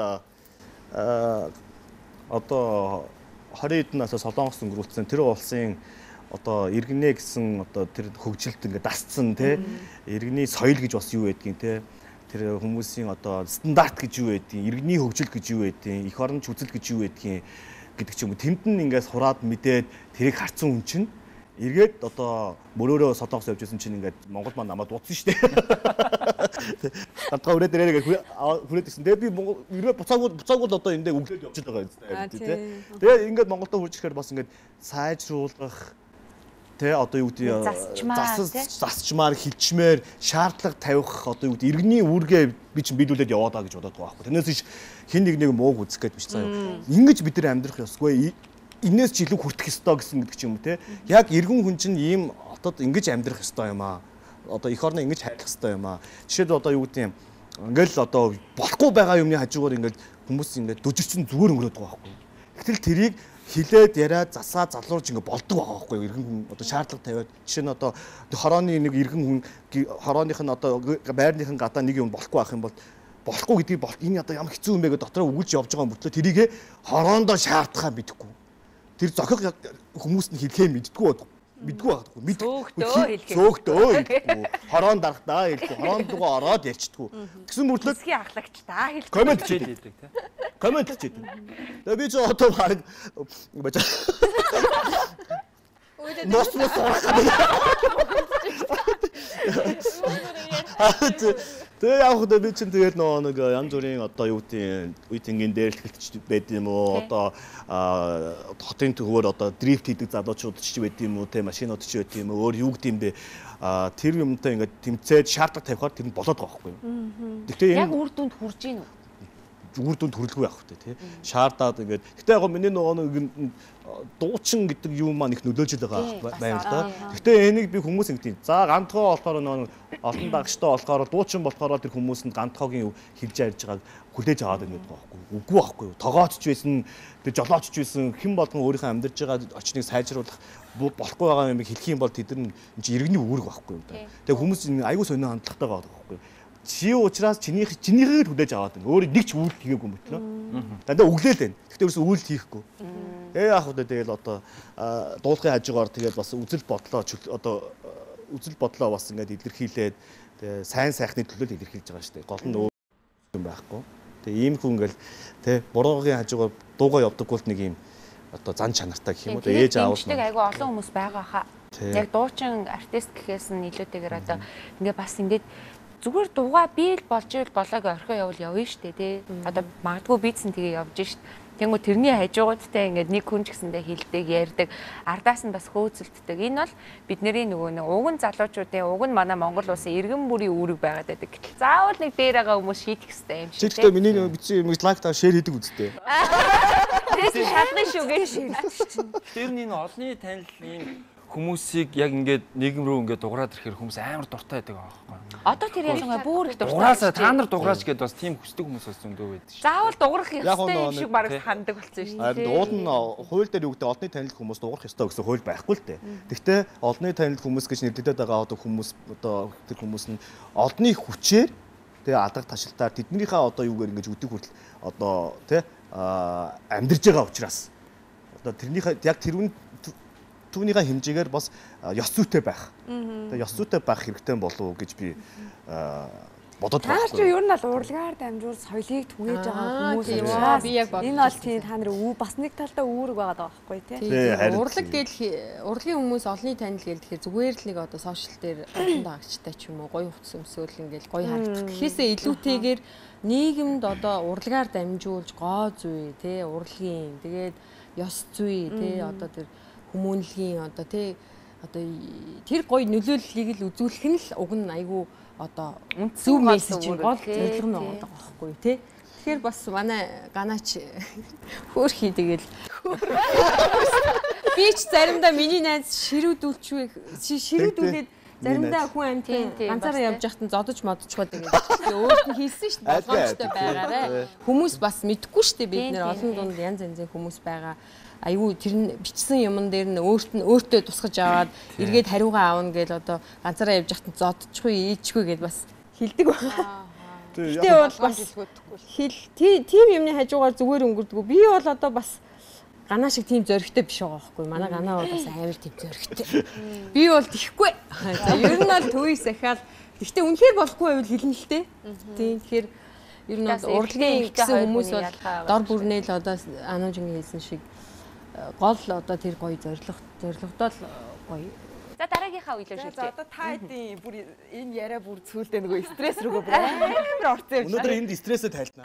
аа одоо хорин хэдэн насаас солонгос өнгөрүүлсэн тэр улсын одоо иргэнэ гэсэн одоо тэр хөгжилт ингээд дасцсан те иргэний соёл гэж бас юу байдгийг те тэр хүмүүсийн одоо стандарт гэж юу байдгийг иргэний хөгжил гэж юу байдгийг эх оронч үзэл гэж юу байдгийг гэдэг ч юм уу тэнд нь ингээд сураад мэдээд тэрийг харцсан хүн чинь эргээд одоо мөрөөрөө солонгос явж исэн чинь ингээд Монгол маань намайг дуудсан шүү дээ. Гадгаа өрөө дээрээ хүрээд ирсэн. Тэгээ би Монгол ерөө буцаагүй буцаагүй одоо эндээ өглөөд явж байгаа юм тийм. Тэгээ ингээд Монголд хурж ирэхээр бас ингээд сайжруулах тэ одоо юу гэдэг засчмаар хилчмээр шаардлага тавих одоо юу гэдэг иргэний үүргээ би чинь биелүүлээд яваа даа гэж бодоод байгаа байхгүй. Тэрнээс иш хин нэг нэг мууг үзэх гэж биш заяа. Ингэж бид нар амьдрах ёсгүй. Инээс ч илүү хүртэх ёстой гэсэн гэдэг ч юм уу те. Яг иргэн хүн чинь ийм отод ингэж амьдрах ёстой юм аа. Одоо эх орноо ингэж хайрлах ёстой юм аа. Жишээд одоо юу гэдэг юм. Ингээл одоо болохгүй байгаа юмны хажуугаар ингээл хүмүүс ингээд дүжирчин зүгээр өнгөрөөд байгаа байхгүй. Гэтэл тэрийг хилээд яриад засаа залуурж ингээд болдог байгаа байхгүй иргэн хүн одоо шаардлага тавиад жишээ нь одоо хорооны нэг иргэн хүн хорооных нь одоо байрныхан гадаа нэг юм болохгүй байх юм бол болохгүй гэдгийг бол энэ одоо ямар хэцүү юм бэ гэдээ дотроо өгүүлж явж байгаа мөртлөө тэрийг хороондоо шаардахаа мэдэхгүй. Тэр зохих хүмүүс нь хэлхээ мэддэггүй байдаг. Мэдгүй байхгүй. Мэдгүй. Сөөгтөө хэлэхгүй. Хорон дарахтаа хэлэхгүй. Хорон дугаа ороод ярьчдаггүй. Тэгсэн мөртлөө Хэсгийн ахлагч та хэлэхгүй. комент хийдэг тийм. Комент хийдэг. Тэгээ би ч одоо баг бачаа. Нос нос Тэгээ яг хөдөө би чинь тэгээд нөгөө нэг янз бүрийн одоо юу гэдэг үеийнгийн дээрлэхэлч байд юм уу одоо хотын төвөөр одоо дрифт хийдэг залуучууд ч байд юм уу те машинууд ч байд юм уу өөр юу гэдэг юм бэ тэр юмтай ингээд тэмцээд шаардлага тавихаар тэр нь болоод байгаа байхгүй юу. Гэхдээ яг үр дүнд хүрж гин үү? Үр дүнд хүрэлгүй байх хэрэгтэй тий. Шаардаад ингээд. Гэтэ яг миний нөгөө нэг дуучин гэдэг юм маань их нөлөөлж байгаа байна л да. Гэтэ энийг би хүмүүс ингэдэг. За гантхоо болохоор нөгөө олон дагчтай болохоор дуучин болохоор тэр хүмүүсэнд гантхоогийн хэлж ярьж байгааг хүлээж аваад байна гэдэг байхгүй. Үгүй байхгүй. Тогооч ч байсан, тэр жолооч ч байсан хэн болгон өөрийнхөө амьдарч байгаа очныг сайжруулах болохгүй байгаа юм хэлэх юм бол тэд нар чи иргэний үүрэг байхгүй юу да. Тэгээ хүмүүс аягүй сонио хандлагатай байгаа байхгүй юу. Чи учраас чинийх чинийхээ хүлээж аваад байна. Өөр нэг ч үйл хийгээгүй мөтлөө. Дандаа өглөөл байна. Гэхдээ ерөөс үйл хийхгүй. Тэгээ яг хөдөө тэгэл одоо дуулахын хажуугаар тэгэл бас үзэл бодлоо одоо үзэл бодлоо бас ингээд илэрхийлээд тэгээ сайн сайхны төлөө илэрхийлж байгаа шүү дээ. Гол нь өөр юм байхгүй. Тэгээ ийм хүн ингээл тэ буруугийн хажуугаар дуугаа явдаггүй л нэг юм одоо зан чанартай гэх юм уу ээж аавал нэг айгүй олон хүмүүс байгаа хаа. Яг дуучин артист гэхээс нь илүүтэйгээр одоо ингээд бас ингээд зүгээр дуугаа би л болж ивэл болоог орхио явал явна штэ тий. Одоо магадгүй бийцэн тэгээ явж шít. Тэнгүү тэрний хажуугуудтай ингээд нэг хүн ч гэсэндээ хилдэг, ярьдаг, ардаас нь бас хөөцөлддөг. Энэ бол бидний нөгөө нэг уг нь залуучуудын уг нь манай Монгол улсын иргэн бүрийн үүрэг байгаад байдаг. Гэтэл заавал нэг дээр байгаа хүмүүс шийдэх хэрэгтэй юм шиг. Чи гэхдээ миний бичсэн юм лайк таа шеэр хийдэг үстэй. шалган шүү гэж шилжчихсэн. Тэр нь энэ олонний танил ийм хүмүүсийг яг ингээд нийгэм рүү ингээд дуграад ирэхээр хүмүүс амар дуртай байдаг аахгүй. Одоо тэр ялангуяа бүр их дуртай. Дуграасаа та нар дуграач гэдээ бас тийм хүсдэг хүмүүс бас зөндөө байдаг шүү. Заавал дуграх ёстой юм шиг баг ханддаг болсон шүү. Харин уул нь хууль дээр юу гэдэг олонний танил хүмүүс дуграх ёстой гэсэн хууль байхгүй л дээ. Гэхдээ олонний танил хүмүүс гэж нэрлэгдээд байгаа одоо хүмүүс одоо тэр хүмүүс нь олонний хүчээр тэгээ алга ташилтаар тэднийхээ одоо юугаар ингэж өдөг хүртэл одоо тий амьдарж байгаа учраас одоо тэрнийхээ яг тэрүүн түүнийхээ хэмжээгээр бас ёс зүйтэй байх. Тэгээ ёс зүйтэй байх хэрэгтэй болов уу гэж би бодод байна. Та ч ер нь л урлагаар дамжуул соёлыг түгээж байгаа хүмүүс байна. Би яг бодлоо. Энэ бол тийм та нарын үү бас нэг талдаа үүрэг байгаа байхгүй тий. Урлаг гэл урлагийн хүмүүс олонний танил гэл тэгэхээр зүгээр л нэг одоо сошиал дээр олон дагагчтай ч юм уу гоё хувцас өмсөөл ингээл гоё харагдах. Гэхээсээ илүүтэйгээр нийгэмд одоо урлагаар дамжуулж гоо зүй тий урлагийн тэгээд ёс зүй тий одоо тэр хүмүүнлэгийн одоо тий одоо тэр гоё нөлөөллийг л үзүүлэх нь л уг нь айгүй одоо зөв мессежийн гол зорилго нь байгаа байхгүй тий. Тэгэхээр бас манай ганач хөөрхий тэгэл би ч заримдаа миний найз ширүүдүүлчихвэ ширүүдүүлээд заримдаа хүн амтын ганцаараа явж байхад нь зодож модчиход ингээд өөрт нь хийсэн шүү дээ болгоомжтой байгаарэ. Хүмүүс бас мэдгүй шүү дээ бид нэр олон дунд янз янзын хүмүүс байгаа. Аюу тэр нь бичсэн юмн дээр нь өөрт нь өөртөө тусгаж аваад эргээд хариугаа аавна гэж одоо ганцаараа явж байхад зодчихгүй ийчихгүй гэд бас хилдэг байгаа. Гэтэ бол бас хил тийм юмны хажуугаар зүгээр өнгөрдгөө. Би бол одоо бас ганаа шиг тийм зөрөгтэй биш байгаа байхгүй. Манай ганаа бол бас амар тийм зөрөгтэй. Би бол тийхгүй. За ер нь бол төвийг сахиал. Гэхдээ үнэхээр болохгүй байвал хэлнэ л дээ. Тийм тэгэхээр ер нь бол урлагийн гэсэн хүмүүс бол дор бүрнээл одоо ануужингийн хэлсэн шиг гол одоо тэр гоё зориг зоригдол гоё. За дараагийнхаа үйлээ шүү. За одоо та хэдийн бүр энэ яриа бүр цүүлдэ нөгөө стресс рүүгээ бүр амар орцсон юм. Өнөөдөр энд стрессээ тайлтнаа.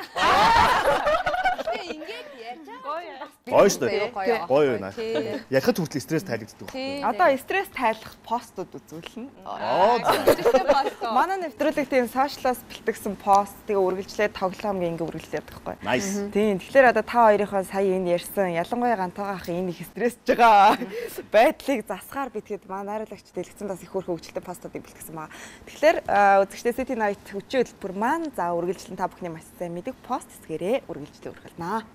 Ингээд ярьж байгаа. Гоё шүү дээ. Гоё байна. Ярихад хүртэл стресс тайлагддаг. Одоо стресс тайлах постууд үзүүлнэ. Аа. Манай нэвтрүүлэг тийм сошиалаас бэлтгэсэн пост тэгээ үргэлжлээд тоглоом ингээ үргэлжлээд байгаа байхгүй. Nice. Тийм. Тэгэхээр одоо та хоёрынхоо сая энэ ярьсан ялангуяа гантайгаа ах энэ их стрессж байгаа байдлыг засгаар битгэд манай найруулагч дэлгэцэн бас их хөөрхөн хөгжилтэй постуудыг бэлтгэсэн байгаа. Тэгэхээр үзэгчдээ City Night хүчин хөтөлбөр маань за үргэлжлэн та бүхний маш сайн мэддэг пост хэсгээрээ үргэлжлээ үргэлжлэнэ.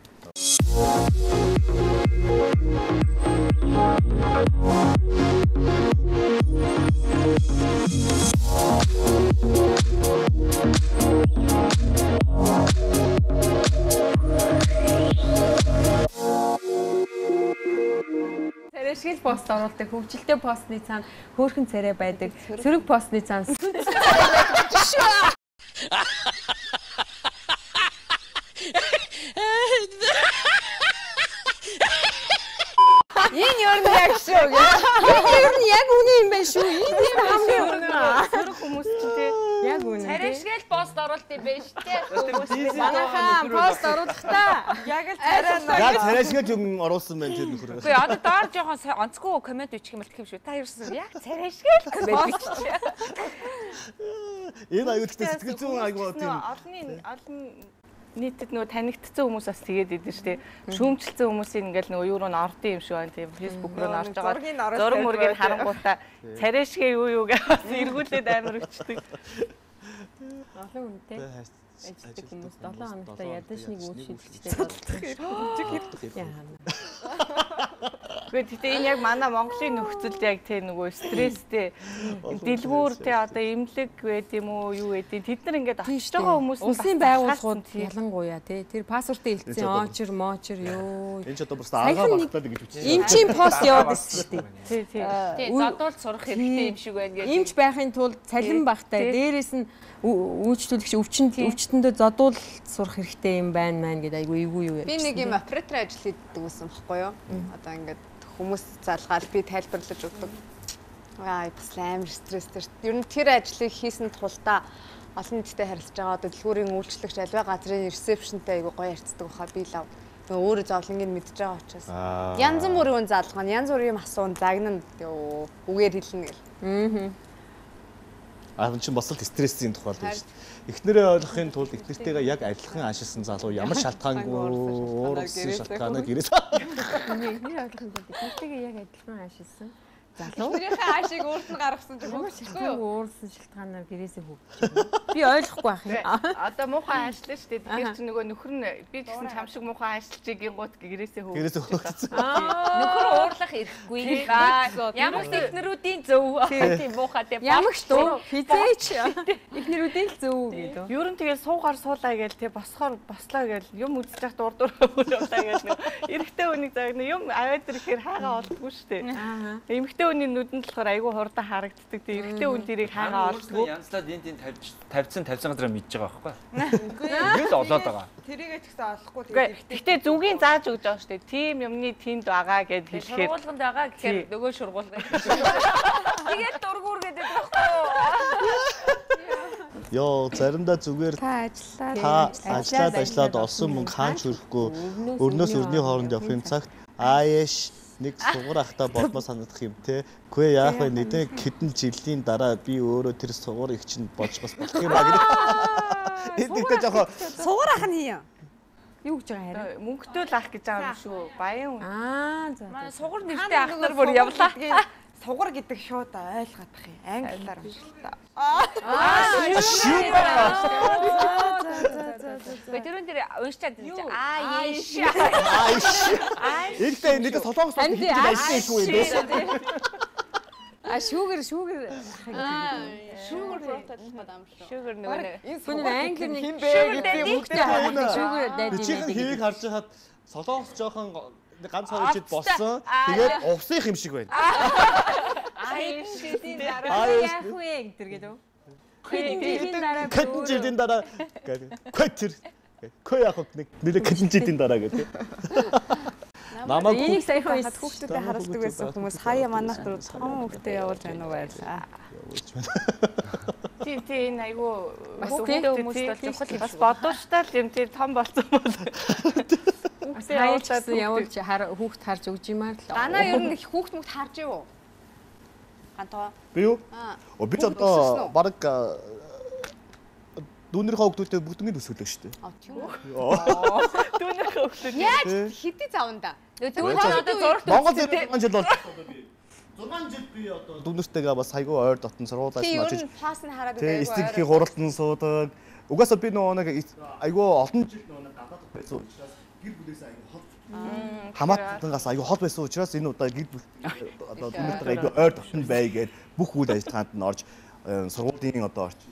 Царайшгил пост оруулдаг, хөвгөлтэй постны цаана хөөрхөн царай байдаг, сөрөг постны цаана Энэ юу нэг шүү гэх. энэ ер нь яг үнэ юм байна шүү. Энэ тийм хамгийн сөрөг хүмүүс ч тий. яг үнэ. Царайшгил пост оруулт юм байна шүү дээ. Манайхаа пост оруулахдаа Яг л царай Яг царайшгил юм оруулсан байна тэр нөхөр. Үгүй одоо доор жоохон онцгүй комент бичих юм бол тийм шүү. Та ерөөсөн яг царайшгил комент бичих. Энэ аюултай сэтгэл зүйн аюул тийм. Олонний олон нийтэд нөгөө танигдсан хүмүүс бас тэгээд идэв шүү дээ. Шүүмжилсэн хүмүүсийн ингээл нөгөө юу руу н ордын юм шиг байна. Тийм фэйсбુક руу н орж байгаа. Зураг мөргийг харангуйтаа царайшгээ юу юу гэж бас эргүүлээд амар өчтдөг. олон үнэтэй ажилладаг хүмүүс долоо хоногтой ядаж нэг үйл шилжилттэй Гэхдээ тэгтээ энэ яг манай Монголын нөхцөлд яг тий нөгөө стресстэй дэлгүүр тий одоо эмнэлэг байд юм уу юу гэдэг тэд нар ингээд очиж байгаа хүмүүс улсын байгууллагууд ялангуяа тий тэр паспортын хэлцээ очир мочир ёо энэ ч одоо бас агаа багтаад ингэж үчиж. эмчийн пост яваад байсан шүү дээ. тий тий тий задуулж сурах хэрэгтэй юм шиг байна гэж. Эмч байхын тулд цалин багтай дээрээс нь үйлчлүүлэгч өвчнөд өвчтөндөө задуул сурах хэрэгтэй юм байна мэн гэдэг айгүй эвгүй юу. Би нэг юм оператор ажил хийдэг гэсэн баггүй юу? Одоо ингээд хүмүүс залгаал би тайлбарлаж өгдөг. Аа бас амар стресстэй. Ер нь тэр ажлыг хийсэн тулдаа олон нийтэд харилцаж байгаа одоо дэлгүүрийн үйлчлэгч альва газрын ресепшнтэй айгүй гоё харьцдаг баха би лав. Тэгээ өөрөө зовлонгийг мэдж байгаа учраас янз бүрийн залгаан, янз бүрийн асуун загнана үгээр хэлнэ гэл. Аа. Аа энэ чинь бас л стрессийн тухай л байж. Эхнэрээ ойлгохын тулд эхнэртэйгээ яг адилхан ашигласан залуу ямар шалтгаангүй уурсан шалтгаанаа гэрээс. Эхнэрээ ойлгохын тулд эхнэртэйгээ яг адилхан ашигласан залуу. Эхнэрийнхээ ашиг өөрт нь гаргасан ч юм уу шалтгаангүй уурсан шалтгаанаар гэрээсээ хөвчих. Би ойлгохгүй ах юм. Одоо муухай ажиллаж штэ. Тэгэхээр чи нөгөө нөхөр нь би гэсэн чам шиг муухай ажиллаж гингууд гэрээсээ хөвчих. Гэрээсээ хөвчихсэн. Нөхөр уурлах ирэхгүй. Ямар ч эхнэрүүдийн зөв. Тийм муухай тийм. Ямар ч дөө хизээч эхнэрүүдийн л зөв гэдэг. Ер нь тэгээ суугаар суулаа гээл тэгээ босхоор бослоо гээл юм үзэж яхад урд урд явлаа гээл нөгөө эрэгтэй хүнийг зааг юм аваад ирэхээр хаагаа олдгүй штэ. Эмэгтэй хүний нүдэнд болохоор айгүй хурдан харагддаг. Тэгээ эрэгтэй хүн тэрийг хаагаа олдгүй. Янзлаад энд энд тавьж тавьсан тавьсан газараа мэдж байгаа байхгүй. Тэгэл олоод байгаа. Тэрийгээ ч гэсэн олохгүй тэгээд гэхдээ зүгийн зааж өгч байгаа шүү дээ. Тим юмны тэнд байгаа гэд хэлэхээр шургуулганд байгаа гэхээр нөгөө шургуулга. Тэгээд дургуур гэдэг байхгүй юу? Йоо, заримдаа зүгээр Та ажиллаад та ажиллаад ажиллаад олсон мөнгө хаанч хүрэхгүй өрнөөс өрний хооронд явахын цагт ааш нэг сугар ахта болмоо санагдах юм те. Үгүй яах вэ? Нэгэн хэдэн жилийн дараа би өөрөө тэр сугар их чинь болж бас болох юм аа гэдэг. Энд нэгтэй жоохон Сугар ах нь юм. юу гэж байгаа харин. мөнгөтэй л ах гэж байгаа юм шүү. Баян хүн. Аа за. Манай сугар нэртэй ах нар бүр явлаа. сугар гэдэг шууд ойлгох юм. Англиар уншилтаа. Гэтэрэн дээр уншчаад байж аа яаш. Ихтэй нэг солонгос хэлж ажиллахгүй юм дээ. А шүүгэр шүүгэр Шүүгэр протод мадам шүү. Шүүгэр нөгөө нэг хүн англи нэг хин бэ гэдэг мөнгөтэй шүүгэр шүүгэр дайд Чихэн хийг харж хахад солонгос жоохон ганц хоёр жил болсон. Тэгээд увсах юм шиг байна. Аа шийдийн дараа яах вэ гэдэг гэдэг. Хэдэн дараа Хэдэн жилийн дараа гэдэг. Квотер. Кой яах вэ? Нэлээ хэдэн жилийн дараа гэдэг. Намайг энийг саяхан хад хүүхдүүдэд харуулдаг байсан хүмүүс хаяа манайх дөрөв том хүүхдээ явуулж байна уу байлаа. тий тий энэ айгүй Бас хүүхдээ хүмүүс бол чухал юм. Бас бодууштай л юм тий том болсон бол. хаяа ч гэсэн явуулж хүүхд харж өгч юмар л. Ганаа ер нь хүүхд мөгт харж юу? Гантаа. би юу? Аа. О би ч одоо баг дүүнэрхээ хүүхдүүдэд бүгднийг төсөөлөг шүү дээ. А тийм үү? Дүүнэрхээ хүүхдүүд. Яаж хэдий заванда? Дүүнэр одоо зурагт Монгол зэрэг жил бол зургаан жил би одоо дүүнэртэйгээ бас айгүй ойр дотн сургууль тийм ажиллаж ер нь пас нь хараад Тэгээ эцэгхийн хуралдан суудаг. Угаасаа би нөгөө нэг айгүй олон жил нөгөө гадаад байсан учраас гэр бүлээс айгүй хол хамаатангаас айгүй хол байсан учраас энэ удаа гэр бүл одоо дүүнэртэйгээ айгүй ойр дотн бай гээд бүх үйл ажиллагаанд нь орж сургуулийн одоо орч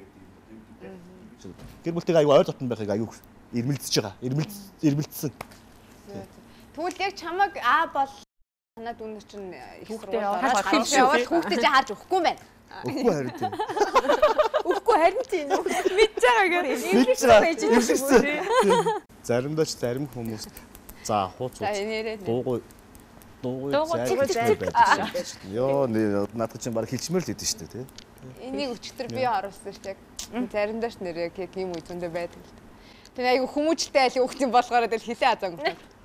гэр бүлтэйгээ айгүй ойр дотн байхыг айгүй ирмэлцэж байгаа. Ирмэлц ирмэлцсэн. Тэгвэл яг чамаг аа бол танаа дүүнэр чинь их Хүүхдээ сургууль яваад яваад хүүхдээ чи харж өгөхгүй юм байна. Үгүй харин тийм. Үгүй харин тийм мэдж байгаагаар Мэдж байгаа. Заримдаа ч зарим хүмүүст за хууц За энэ яриад. дуугүй дуугүй Дуугүй зайлж цэг, цэг, байдаг. Йоо надад чинь баг хэлчмээр л идэв шүү дээ тий. Энийг өчтөр би оруулсан шүү дээ. Заримдаа ч нэр яг ийм үе зөндөө байдаг л. Тэгээ айгу хүмүүжлтэй айл хүүхдийн болохоор л хилээ азаагүй.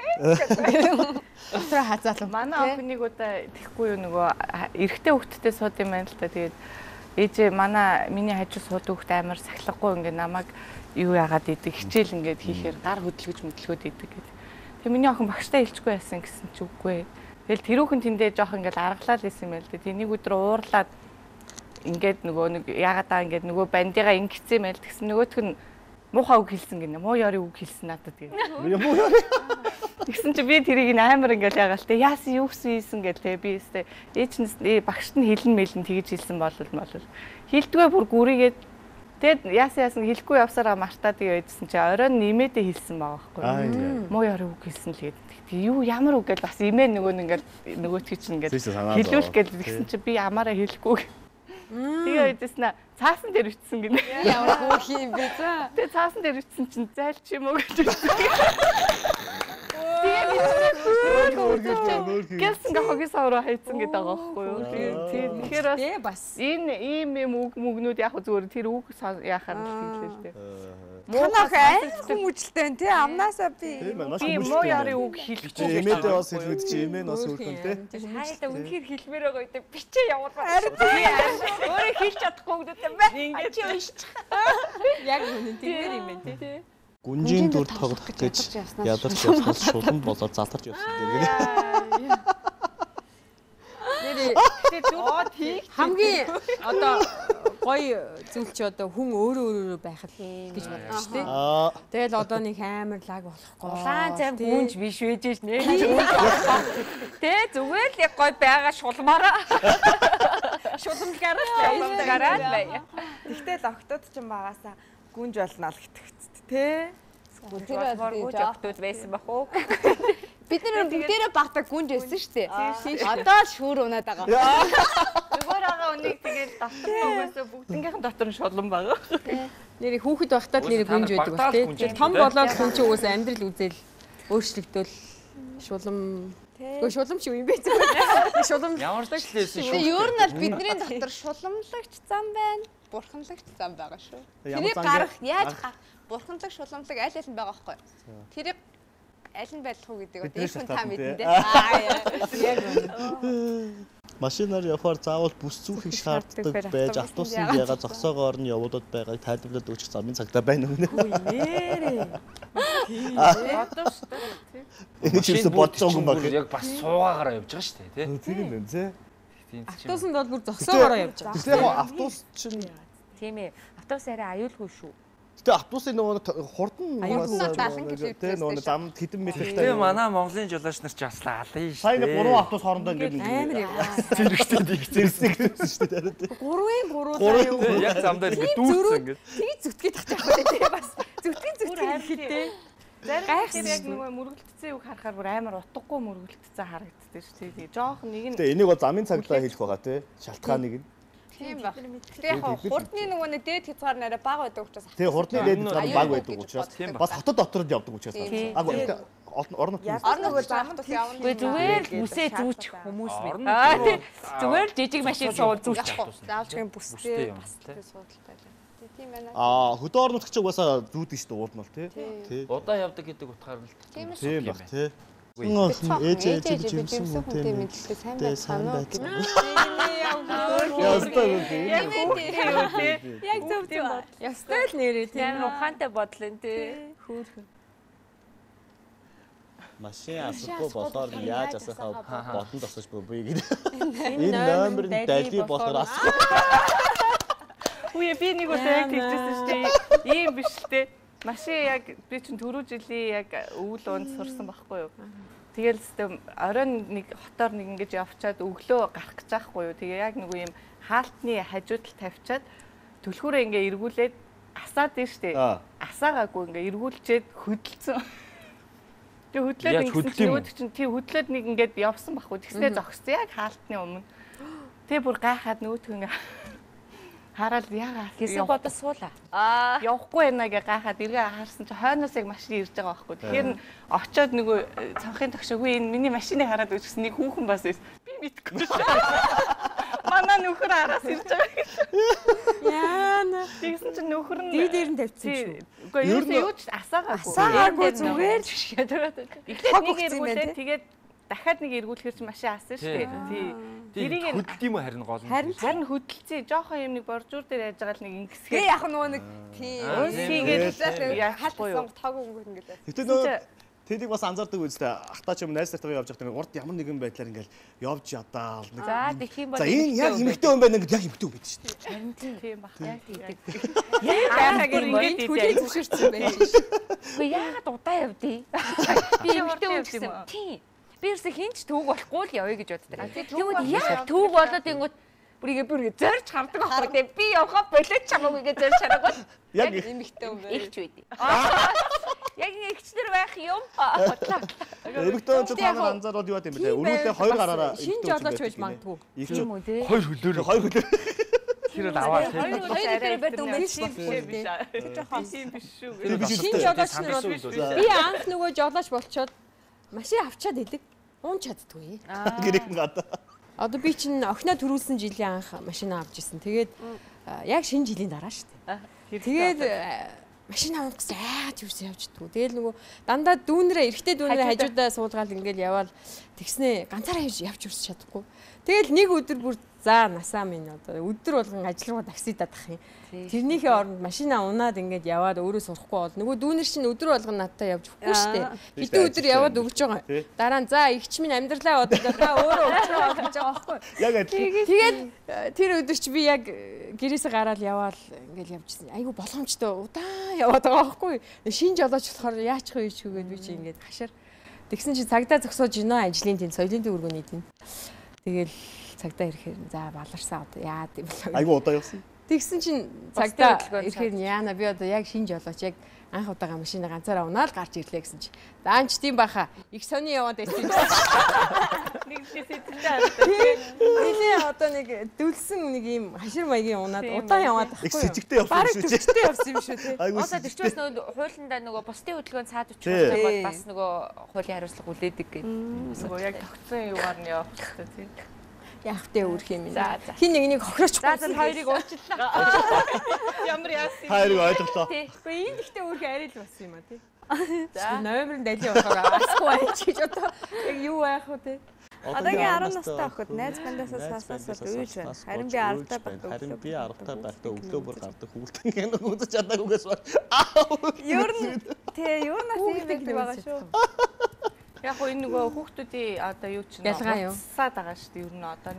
Өсрө хазаалаа. Манай охиныг удаа тэхгүй юу нөгөө эрэгтэй хүүхдтэй сууд юм байна л та. Тэгээд ээжээ манай миний хажуу суудаг хүүхд амар сахилахгүй ингээ намайг юу яагаад идэг хичээл ингээд хийхээр гар хөдөлгөж мэдлгүүд идэг гэдэг. Тэг миний охин багштай хэлчихгүй байсан гэсэн ч үгүй. Тэгэл тэрүүхэн тэндээ жоох ингээд аргалаа л исэн юм байл. Тэнийг өдөр уурлаад ингээд нөгөө нэг яагаад аа ингээд нөгөө бандигаа ингэсэн юм байл. Тэгсэн нөгөөх нь муухай үг хэлсэн гинэ. Муу ёрийн үг хэлсэн надад тэгээд. Муу ёрийн. Тэгсэн чи би тэрийг амар ингээл ягаал те. Яасан юу гэсэн ийсэн гэл те. Би өстэй ээж нь багшд нь хэлэн мэлэн тэгж хэлсэн болол молол. Хилдгээ бүр гүрийгээд тэгээд яасан яасан хэлэхгүй явсараа мартаад ийдсэн чи оройн нэмээдээ хэлсэн байгаа байхгүй. Муу ёрийн үг хэлсэн л гээд. Тэг юу ямар үг гэл бас имээ нөгөө нэг ингээл нөгөөтгий чинь ингээд хэлүүлэх гээл тэгсэн чи би ямаараа хэлэхгүй. Тэгээ үдээснэ цаасан дээр ичсэн гинэ. Ямар хөөх юм бэ за. Тэгээ цаасан дээр ичсэн чинь зайлч юм уу гэж. Тэгээ би Гэлсэн хогисоо руу хайцсан гэдэг байгаа байхгүй юу? Тэгэхээр Ээ бас энэ ийм юм үг мүгнүүд яг зүгээр тэр үг яахаар л хэлээ л дээ. Танах айн хүмүүжлтэй тий амнаасаа би. Би муу яры үг хэлчихээ. Эмээдээ бас хэлвэд чи эмээ нас хөрхөн тий. Хайла үнэхээр хэлмээр байгаа гэдэг бичээ явуулмаар. Өөрөө хэлж чадахгүй гэдэг бай. Ингээд уншиж. яг үнэн тиймэр юм байна тий. Гүнжийн дүр тоглох гэж ядарч явснаас шулан болоод залтарч явсан дэрэг. Нэрээ хамгийн одоо гоё зүйл чи одоо хүн өөрөө өөрөө байхад гэж боддог шүү дээ. Тэгэл одоо нэг амар лаг болохгүй. Улаан зам гүнж биш вэж нэ. Тэ зүгээр л яг гоё байгаа шулмаараа. Шулмгаараа шулмгаараа бай. Тэгтэл октод ч юм багасаа гүнж болно л гэтгэвчтэй тий. Гүнж болохоор гүнж октод байсан бах уу? Бид нэр бүгдээрээ багтаа гүнж байсан шүү дээ. Одоо л шүүр унаад байгаа. Зүгээр байгаа үнийг тэгээд дотор нөгөөсөө бүгднгийнхэн дотор нь шулан байгаа. Нэрээ хүүхэд байхдаа л нэрээ гүнж байдаг ба тий. Том болоод хүн чи уус амьдрал үзэл өөрчлөгдөөл шулам Гэхдээ шулам шиг юм бэ зүгээр. Шулам Ямар ч хэлсэн шүү. Тэгээ ер нь аль бидний дотор шуламлагч зам байна. Бурханлагч зам байгаа шүү. Тэрийг гарах яаж гарах? Бурханлаг шуламлаг аль аль нь байгаа байхгүй. Тэрийг аль нь байх уу гэдэг нь их хүн та мэдэн дээ. Яг үнэ. Машинаар явахаар заавал бүс зүүхийг шаарддаг байж автобусанд ягаад зогсоогоор нь явуулаад байгааг тайлбарлаад өгчих замын цагтаа байна уу нэ. Нэрээ. Одоо шүү дээ. Энэ чимс бодсон юм баг. Яг бас суугаагаараа явж байгаа шүү дээ тий. Тийм юм байна тий. автобусанд бол бүр зогсоогоороо явж байгаа. Тэгэхээр автобус чинь Тийм ээ. Автобус арай аюулгүй шүү. Тэгээ автобусын нөгөө хурдан тий нөгөө замд хэдэн метр Тэгээ таа. манай Монголын жолооч нар ч бас алан шүү. Сайн гурван автобус хоорондоо ингээд Амар юм. зэрэгтэй зэрсэг гэсэн шүү дээ. Гурвын гурван заа юу. Яг замдаа ингээд дүүрсэн ингээд. Тгий зүтгээд тахчих байх тий бас. Зүтгэн зүтгэн хэлээ. Гайхс яг нөгөө мөргөлдсөн үг харахаар бүр амар утгагүй мөргөлдсөн харагддаг шүү дээ. Жохон нэг нь Тэгээ энийг бол замын цагтаа хэлэх байгаа тий. Шалтгааныг нь. Тийм баг. Тэгээ яг хурдны нөгөө нэг дээд хязгаар нэрэ бага байдаг учраас. Тэгээ хурдны дээд хязгаар баг байдаг учраас бас хотод доторд явдаг учраас. Аа орнот Орно нөгөө замд явна. Үгүй зүгээр л бүсээ зүүчих хүмүүс Орно. мэд. Зүгээр л жижиг машин шууд зүүчих. Заавч юм бүстэй бас суудалтай. Тийм байна. Аа хөдөө орнот ч угаасаа зүүдэн шүү дээ уурд нь бол тий. Тий. Удаа явдаг гэдэг утгаар нь л Тийм Тийм баг тий. Ээж ээж жимсэн хүн тий. мэдлэлтэй сайн байцгаана уу? Ястаа үгүй. Яг үү. Яг зөв тийм бод. Ястай л нэрээ тий. Тийм ухаантай бодлоо тий. Хөөхөн. Машин асахгүй болохоор яаж асахаа бодонд асууж буй гэдэг. Энэ номер нь дали болохоор асахгүй. Үе би нэг удаа яг хэлчихсэн шүү дээ. Ийм биш л дээ. Машин яг би чинь түрүү жилийн яг өвөл онд сурсан байхгүй юу. Тэгэл өстө оройн нэг хотоор нэг ингэж явчаад өглөө гарах гэж байхгүй юу. Тэгээ яг нэг юм хаалтны хажууд л тавьчаад түлхүүрээ ингээ эргүүлээд асаад дээ шүү дээ. Асаагаагүй ингээ эргүүлчээд хөдөлсөн. Тэгээ хөдлөөд ингэсэн чинь өөд чинь тий хөдлөөд нэг ингээд явсан байхгүй. Тэгснээ зогссон яг хаалтны өмнө. Тэгээ бүр гайхаад нөөтгөө ингээ хараад яагаад Хэсэг бодож суула. Аа явахгүй байна гэ гайхаад эргээ харсан чи хойноос яг машин ирж байгаа байхгүй. Тэгэхээр очоод нөгөө цанхын тогшоогүй энэ миний машиныг хараад үзсэн нэг хүүхэн бас би мэдгүй. Манай нөхөр араас ирж байгаа. Яана. Тэгсэн чи нөхөр нь Ди дээр нь тавьчихсан шүү. Үгүй юу юу ч асаагаагүй. Асаагаагүй зүгээр л шигээд. Эхлээд нэг эргүүлээд тэгээд дахиад нэг эргүүлэхэр чи машин аасан шүү дээ. Тий. тэрийг хөдөлт юм харин гол нь. Харин хөдөлцөө жоохон юм нэг боржуур дээр яаж байгаа л нэг ингэсгээ. Тэг яг нөгөө нэг тийм. Тэгээд хаалтсан тог өнгөт ингээд. Гэтэ нөгөө тэдийг бас анзаардаг үстэй. Ахтаа ч юм найз нартайгаа явж байхдаа урд ямар нэгэн байдлаар ингээл явж ядаал нэг. За тэгэх юм бол за энэ яг эмэгтэй хүн байна ингээд яг эмэгтэй хүн байд шүү дээ. Харин тийм баг. Яг тийм. яагаад ингэж хүлээж зөвшөөрсөн байх шүү. Гэхдээ яагаад удаа явдیں۔ Би эмэгтэй хүн гэсэн. Тийм. Би ерөөсө хинч түүг болохгүй л явъя гэж боддог. Тэгвэл яг түүг болоод ингүүт бүрийгээ бүрийгээ зорж хамдаг байхгүй тийм. Би явхаа болоод чамаагүй гэж зорж хараагүй. Яг эмэгтэй хүн байх. Игч байдیں۔ Яг игчнэр байх юм. Эмэгтэй хүн ч та нар анзаараад юу гэдэг юм бэ? Өрөөдөө хоёр гараараа шинж олооч байж магадгүй. Тийм үү те. Хоёр хөлөөр. Хоёр хөлөөр. Тэр л аваа тийм. Хоёр хөлөөр байдаг юм биш Тийм биш шүү. Шинж олооч нар би анх нөгөө жолооч болчоод машин авчаад идэг. уун чаддгүй. Гэрэг гадаа. Одоо би чинь охиноо төрүүлсэн жилийн анх машин авч ирсэн. Тэгээд яг шинэ жилийн дараа шүү дээ. Тэгээд машин авах гэсэн айж юусэн явж идтгүү. Тэгэл нөгөө дандаа дүүнэрээ эрэгтэй дүүнэрээ хажуудаа суулгаад ингээл яваал тэгснээ ганцаараа явж үрсэж чадахгүй. Тэгэл нэг өдөр бүр за насаа минь одоо өдөр болгон ажил руу таксидаад ах юм. Тэрнийхээ оронд машинаа унаад ингээд яваад өөрөө сурахгүй бол нөгөө дүүнэр чинь өдөр болгон надтай явж өгөхгүй шүү дээ. Хэдэн өдөр яваад өгч байгаа. Дараа нь за игч минь амьдралаа бодож та өөрөө өгч байгаа гэж байгаа байхгүй. Яг адил. Тэгээд тэр өдөр чи би яг гэрээсээ гараад яваал ингээд явжсэн. Айгу боломжтой удаан яваад байгаа байхгүй. Шинэ жолооч болохоор яачих вэ ч үгээд би чи ингээд хашаар тэгсэн чи цагдаа зогсоож гинөө ажлын тэнд соёлын төвөргөний тэнд. Тэгэл цагдаа ирэхээр за баларсаа одоо яад юм бэ? Айгу удаа явсан. Тэгсэн чинь цагдаа ирэхээр яана би одоо яг шинэ жолооч яг анх удаага машина ганцаараа унаал гарч ирлээ гэсэн чи. Даанч тийм баха. Их сони яваад байсан. Нэг сэтэжтэй. Нилээ одоо нэг дөлсөн нэг юм хашир маягийн унаад удаан яваад их сэжигтэй явсан шүү дээ. Сэжигтэй явсан юм шүү дээ. Одоо тэрчээс нөгөө хуулиндаа нөгөө бусдын хөдөлгөөнд цаад өччих бол бас нөгөө хуулийн хариуцлага үлээдэг гэдэг. Нөгөө яг тогтсон юугаар нь явах хэрэгтэй тийм. Яах вэ өөрх юм юм. Хин нэг нэг хохироочихгүй. За за хоёрыг уучлаа. Ямар яасан юм. Хоёрыг ойлголоо. Гэхдээ энэ ихтэй өөрх арай л болсон юм а тий. За ноембрын дайны болохоор асахгүй байж гэж одоо яг юу байх вэ тий. Одоогийн арван настай охид найз бандасаас хасаасаад үйж байна. Харин би арватай багтаа. Харин би арватай багтаа өглөө бүр гардаг хүүхдэн гэнэ үзэж чадаагүйгээс ба. Ер нь тий ер нь бас юм байдаг байгаа шүү. Яг гоо энэ нөгөө хүүхдүүдийн одоо юу ч нуцсаад байгаа шүү дээ. Ер нь одоо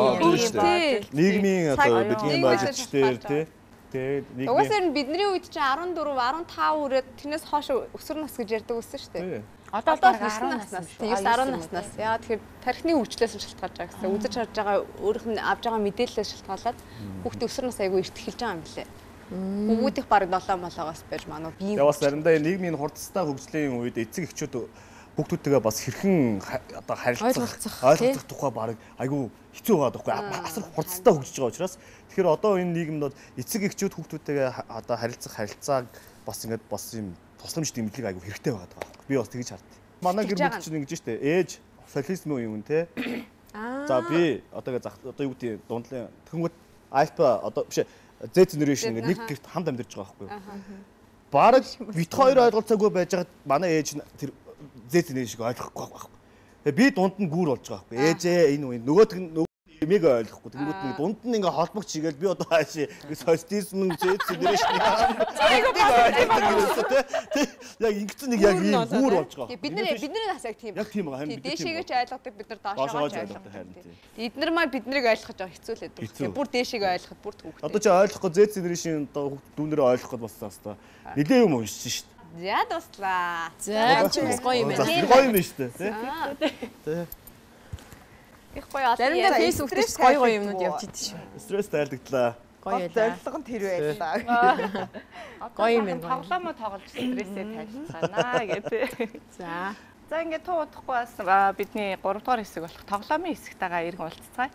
нэг нийгмийн одоо бидний бажигчдэр тий. Тэгээд нийгмийн угаасаар нь бидний үед чинь арван дөрөв, арван тав үрээд тэрнээс хойш өсвөр нас гэж ярьдаг байсан шүү дээ. Одоо бол арван наснаас, тийм арван наснаас. Яа тэгэхээр тархины хөгжлөөс нь шалтгаалж байгаа гэсэн. Үзэж харж байгаа өөрийнх нь авж байгаа мэдээлэлээс шалтгаалаад хүүхдээ өсвөр нас айгүй эрт эхэлж байгаа юм билээ. Хүмүүдийнх бараг долоон болоогоос байж манай бие. Яа бас заримдаа нийгмийн хурдтай хөгжлийн үед эцэг эхчүүд хүүхдүүдтэйгээ бас хэрхэн одоо харилцах ойлголцох тухай баг айгүй хэцүү байгаа байхгүй асар хурдтай хөгжиж байгаа учраас тэгэхээр одоо энэ нийгэмд эцэг эхчүүд хүүхдүүдтэйгээ одоо харилцах харилцааг бас ингээд бас юм тусламж дэмжлэг айгүй хэрэгтэй байгаа байхгүй би бас тэгж харддаг. Манай гэр бүл чинь ингэж штэ ээж социализм юм те. За би одоогээ зах одоо юу гэдэг дундлын тэгэнгүүт альфа одоо биш Z generation ингээд нэг гэрт хамт амьдарч байгаа байхгүй. Бараг бит хоёр ойлголцоогүй байж байгаа манай ээж тэр Z generation ойлгохгүй байхгүй. Тэгээ би дунд нь гүүр болж байгаа байхгүй. Ээжээ энэ үе нөгөөт нь эмийг ойлгохгүй. Тэнгүүт нэг дунд нь ингээ холбогч чигээл би одоо хаашаа социализм Z generation яг ингэсэн нэг яг ийм гүүр болж байгаа. Бидний бидний нас яг тийм. Яг тийм байгаа харин дээшээгээ ч ойлгодог бид нар доошоо ч ойлгодог харин. Эднэр маань биднийг ойлгож байгаа хэцүү л байдаг. Бүр дээшээгээ ойлгоход бүр төвөгтэй. Одоо чи ойлгохгүй Z generation одоо дүүнэрээ ойлгоход бас таастаа нилээ юм уншиж шít. За дуслаа. За чи бас гоё юм байна. Гоё юм шүү дээ, тий. Тий. Их гоё аа. Заримдаа Facebook дээр гоё гоё юмнууд явж идэв шүү. Стресс тайлгдлаа. Гоё яа. Зорилго нь тэр байлаа. Гоё юм байна. тоглоомоо тоглож стрессээ тайлбарлана гэдэг. За. За ингээд туу удахгүй бас бидний гурав дахь хэсэг болох тоглоомын хэсэгтэйгээ иргэн уулзцгаая.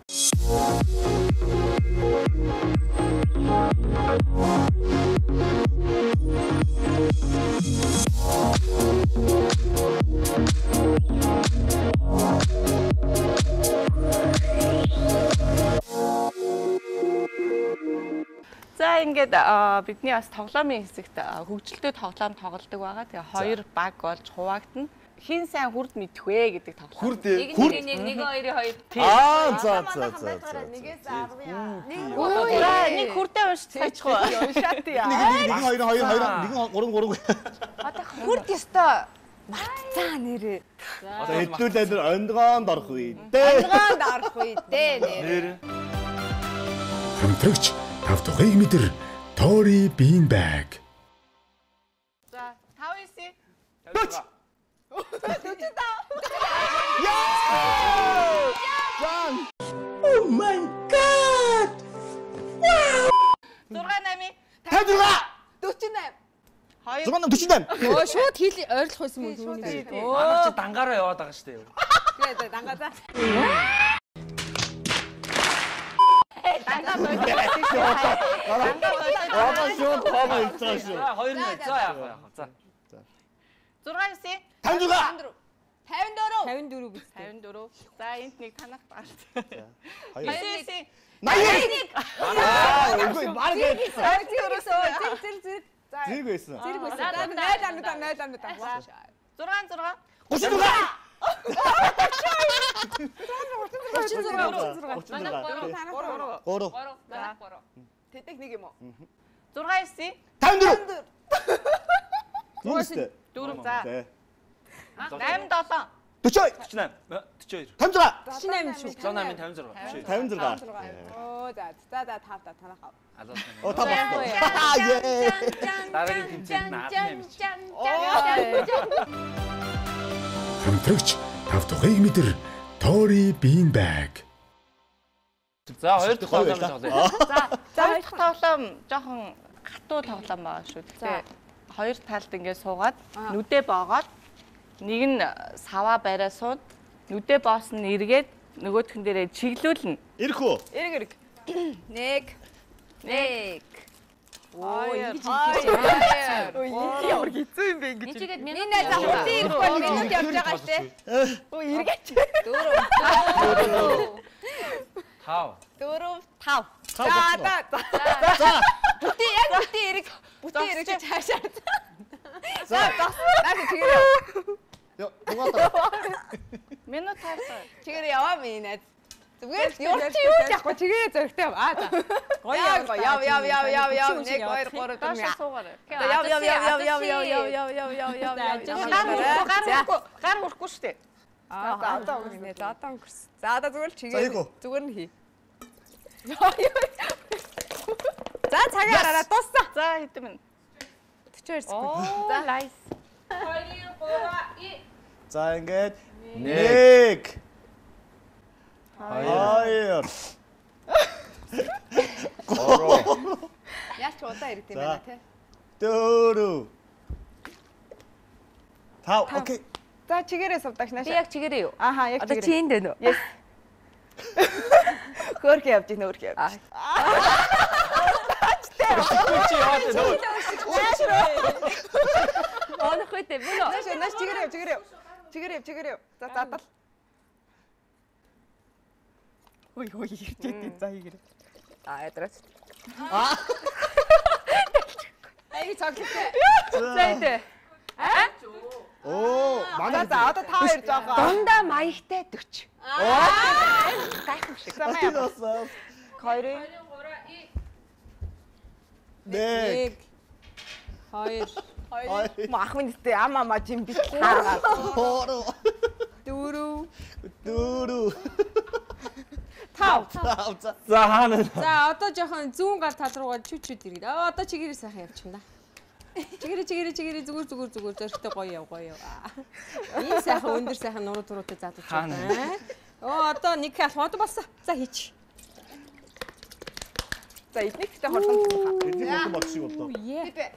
За ингээд бидний бас тоглоомын хэсэгт хөгжилтэй тоглоом тоглодог байгаа. Тэгээ хоёр баг болж хуваагдана. Хин сайн хурд мэдэх вэ гэдэг тоглоом. Хурд хурд нэг хоёрын хоёр. Аа за за за за. Нэгээс арав яа. Нэг нэг хурдээ уншиж цаачих уу? Уншаат яа. Нэг нэг хоёр хоёр хоёр нэг гурван гурван. Одоо хурд ёстой мартцаа нэрээ. Одоо хэдүүлээ нэр ондгоонд орох үе дээ. Ондгоонд орох үе дээ нэр. Хамтрагч тав тухыг мэдэр Tory Beanbag. За тав ийсэ. Oh my god! зургаан нами. Тавдурга. дөрвөн восемь. Хоёр. зургаан дөрвөн восемь. Оо шууд хэл ойрлох байсан юм уу? Манай чи дангаараа яваад байгаа шүү дээ. Тэгээд дангаазаа. Дангаа бод. Аа шууд хаваа ицааш. За хоёр нэг за яах вэ? За. зургаан ийсэ. Тавдурга. тавин дөрөв. тавин дөрөв биз. тавин дөрөв. За энд нэг танах байгаа шүү дээ. Хоёр. Хэсэг. наяа. Аа, үгүй баг гэсэн. Зэрэгсөө зэрэг зэрэг зэрэг. За Зэрэг байсан. зэрэг байсан. За найл амтаа найл амтаа. зургаан зургаан. гучин зураг. гучин зураг. Манайх гурав. Гурав. Гурав. Гурав. Манайх гурав. Тэдэг нэг юм уу? зургаан эсэ. тавин дөрөв. Юустэй? дөрөв. За. За. найман долоо. дөрвөн. дөрвөн, дөрвөн хоёр. тавин зураг. Чин амин шүү. зургаан намын тавин зураг. тавин зураг. Оо за за за тав та танах ав. Оо тав. Аа яа. Дараагийн тэмцээнд наадмын юм чи. Хамтрагч тав дахь мэдэр Тори Bean Bag. За хоёр дахь тоглоом тоглоё. За, за хоёр дахь тоглоом жоохон хатуу тоглоом байгаа шүү. Тэгэхээр хоёр талд ингээд суугаад нүдэ боогоод нэг нь саваа бариа сууд нүдэ боосон нь эргээд нөгөөх нь дээрээ чиглүүлнэ. Ирэх үү? Эрэг эрэг. Нэг нэг Оо ингэж Ой, энэ ямар хэцүү юм бэ ингэж. Ничигээд минут за хөтөн ирэхгүй минут явж байгаа штэ. Ой, эргээч. Дөрөв. тав. Дөрөв тав. Тав За болчихно. за за. Бүтэн яг бүтэн эрэг бүтэн эрэг чи цаашаа. За бас наад чигээр Яа, тугаатаа. минут таарсан. чигээр яваа минут. Зүгээр юурч юу яахгүй чигээр зөрөгтэй. Аа за. Гоё яв яв яв яв яв яв нэг хоёр гурав Доош дөрөв. суугаарай. Яв яв яв яв яв яв яв яв яв яв яв яв. Гар хөрөхгүй, гар хөрөхгүй, гар хөрөхгүй шүү дээ. Аа за одоо өнгөрснэ. За одоо өнгөрсөн. За одоо зүгээр л За, чигээр ийгүү. зүгээр нь хий. За цагаар араа дууссан. За хэдэн минут? дөрвөн секунд. Оо, nice. За ингээд Нэг. нэг хоёр Яаж ч удаа ирэх юм За. байна те. дөрөв тав окей. За чигээрээ сувдагч Би нааша. яг чигээрээ юу? Аха, яг Одоо чигээрээ. чи энд байна уу? Yes. Хөөрхөн явж ийн хөөрхөн явж. Чи яваад нөө. Онох үедээ бүр үү? Нааша, нааш чигээрээ яв, чигээрээ яв. Чигээрээ яв, чигээрээ яв. За задал. Ой, ой, ирж идэв за хийгээрээ. Аа ядраач. Ай цоглолтой. За энд. Оо За манай за одоо та хоёр жоохоо. Дундаа маягтай дөрч. Гайхах шиг. Самаа. болсон. Хоёрын. нэг Хоёр. хоёр Мах миньтэй ама ама жим бит хаагаад. гурав Дөрөв. дөрөв Тав. тав за За хаана. За одоо жоохон зүүн гар тал руугаа чүчүүд ирээд. Аа одоо чигээрээ сайхан явчихна. Чигээрээ чигээрээ чигээрээ зүгээр зүгээр зүгээр зөрхтэй гоё яв гоё яв. Ийм сайхан өндөр сайхан нуруу туруутай заадаж байна. Оо одоо нэг алхаад болсон. За хийч. За эднийхтэй хорхон хаа. бидний хөтөн баг шиг боллоо. Ээ.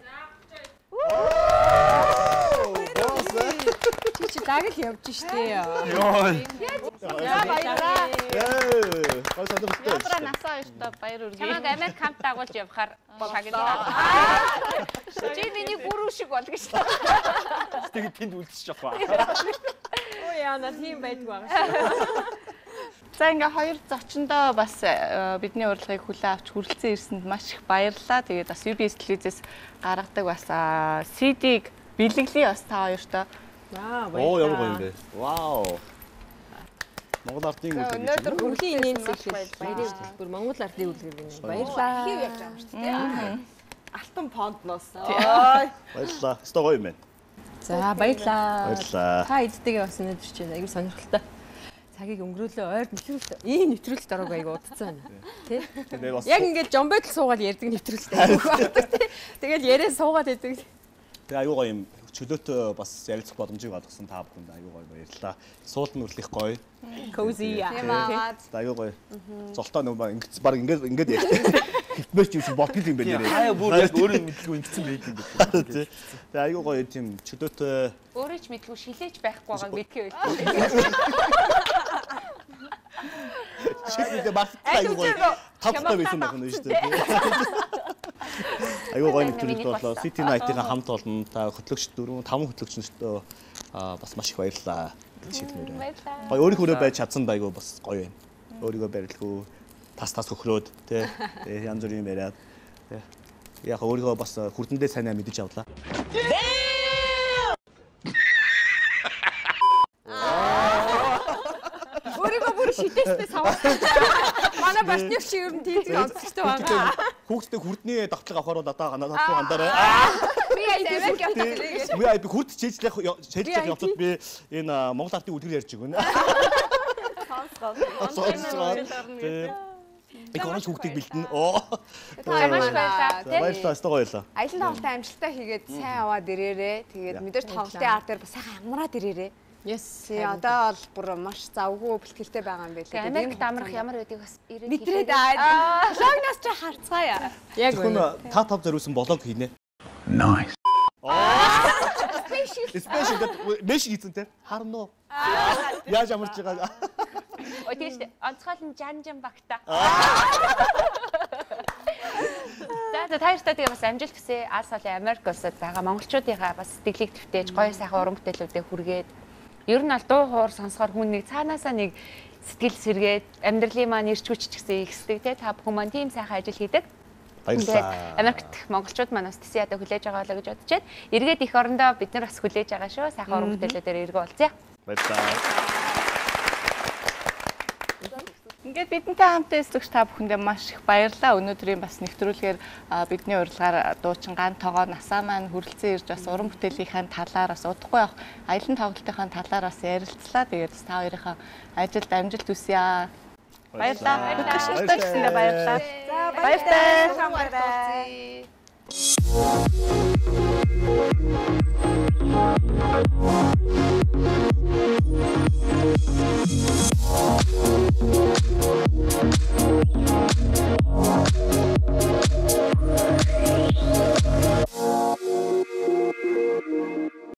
Босс. Чи чи лагэл явж штэ. Йоо. За баярлаа. Ээ, гой сонирхолтой. Ядра насаа хоёртой баяр үргээ. Чамайг Америк хамт дагуулж явахаар шагнаа. Чи миний гүрүү шиг бол гэж. Тэгээд тэнд үлдчихэж явах. Оо яна тийм байдгүй байгаа. За ингээ хоёр зочиндоо бас э, бидний урилгыг хүлээн авч хүрэлцэн ирсэнд маш их баярлалаа. Тэгээд бас ю би эс телевизээс гаргадаг бас а, си ди-г бэлэглэе бас та хоёртой. Аа Оо ямар гоё юм бэ. Вау. Монгол ардын үлгэр. Өнөөдөр Өрхийн нэмсэх баярын бүр Монгол ардын үлгэр гэнэ. Баярлалаа. Хив явж байгаа юм шүү дээ. алтан понтноос. Баярлалаа. Өстой гоё юм байна. За баярлалаа. Баярлалаа. Та эдтэйгээ бас өнөдөр чинь аягүй сонирхолтой. Цагийг өнгөрөөлөө ойр нэвтрүүлэлт. Ийм нэвтрүүлэлт ороогүй аягүй удацсан байна. Тэ? Тэгээд бас Яг ингээд жомбойдл суугаад ярьдаг нэвтрүүлэлт аягүй. Тэгэл яриа суугаад байдаг. Тэгээ аюу гоё юм. Чөлөөтэй бас ярилцах боломжийг олгосон та бүхэнд аюу гоё баярлалаа. Суултан үрлэх гоё. Cozy. Ямаагаад Аюу гоё. Золтой нэг баг ингэж баг ингэж ингэж ярьдаг. Хитмэрч юм шиг бодгол юм байна нэрээ. Хаяа бүр яг өөрөө мэдлгүй ингэсэн байт юм байна. Тэгээ аюу гоё тийм чөлөөтэй Өөрөө ч мэдгүй шилээч байхгүй байгааг мэдхээ байл. шиг нэг бас аюу гоё. Тавтай байсан байх нь шүү дээ. Аюу гоё нэвтрүүлэлт боллоо. City Night-ийн хамт олон та хөтлөгч дөрвөн таван хөтлөгч нэртэй Аа бас маш их баярлалаа гэж хэлмээр байна. Баярлалаа. Гоё өөрийнхөө өөрөө байж чадсан дайгуу бас гоё байна. Өөрийгөө барилгүй тас тас хөхрөөд тий янз бүрийн юм яриад тий яг өөрийгөө бас хүрдэндээ сайнаа мэдэж авлаа. Өөрийгөө бүр шидэстэй савсан. Манай башныг чи ер нь тийзэг онцгойтой байгаа. Хүүхдтэй хүрдний давтлага авахаар надаа надад хандаарай. Би авиг явуулдаг. Би би хүрд чийжлэх чийжлэх явцад би энэ Монгол ардын үлгэр ярьж байгаа нэ. Сонсгоо. Би гонч хүүхдийг бэлдэн. Оо. Та маш баярлалаа. Баярлалаа, өстой баярлалаа. Аялал тоглолтын амжилтаа хийгээд сайн аваад ирээрээ. Тэгээд мэдээж тоглолтын ар дээр бас сайхан амраад ирээрээ. Yes. Тий, одоо бол бүр маш завгүй бэлтгэлтэй байгаа юм байлээ. Америкт амрах ямар байдгийг бас ирээд мэдрээд аа. Блогнаас ч харцгаая. Яг хүн та тав зориулсан блог хийнэ. Nice. Спешиал. Спешиал гэдэг мэш хийсэн те. Харна уу? Яаж амарч байгаа. Ой тийш онцгойлон жан жан багта. За тааштай тэгээ бас амжилт хүсье. Алс олон Америк улсад байгаа монголчуудынхаа бас сэтгэлийг твтээж гоё сайхан уран бүтээлүүдэд хүргээд ер нь бол дуу хоор сонсохоор хүн нэг цаанаасаа нэг сэтгэл сэргээд амьдралын маань ирч хүч ч гэсэн ихсдэг те та бүхэн маань тийм сайхан ажил хийдэг. Баярлалаа. Америкт монголчууд маань бас тэсээ ядаа хүлээж байгаа болоо гэж бодчиход эргээд их орондоо бид нар бас хүлээж байгаа шүү. Сайхан уран бүтээлүүдээр эргөө уулзъя. Баярлалаа. Ингээд бидэнтэй хамт эслэгч та бүхэндээ маш их баярлалаа. Өнөөдрийн бас нэвтрүүлгээр бидний урилгаар дуучин ган тоогоо насаа маань хүрэлцэн ирж бас уран бүтээлийнхээ талаар бас удахгүй явах аялын тоглолтынхаа талаар бас ярилцлаа. Тэгээд та хоёрынхаа ажилд амжилт хүсье. Баярлалаа. Баярлалаа. Баярлалаа. Баярлалаа. За баярлалаа. Баярлалаа.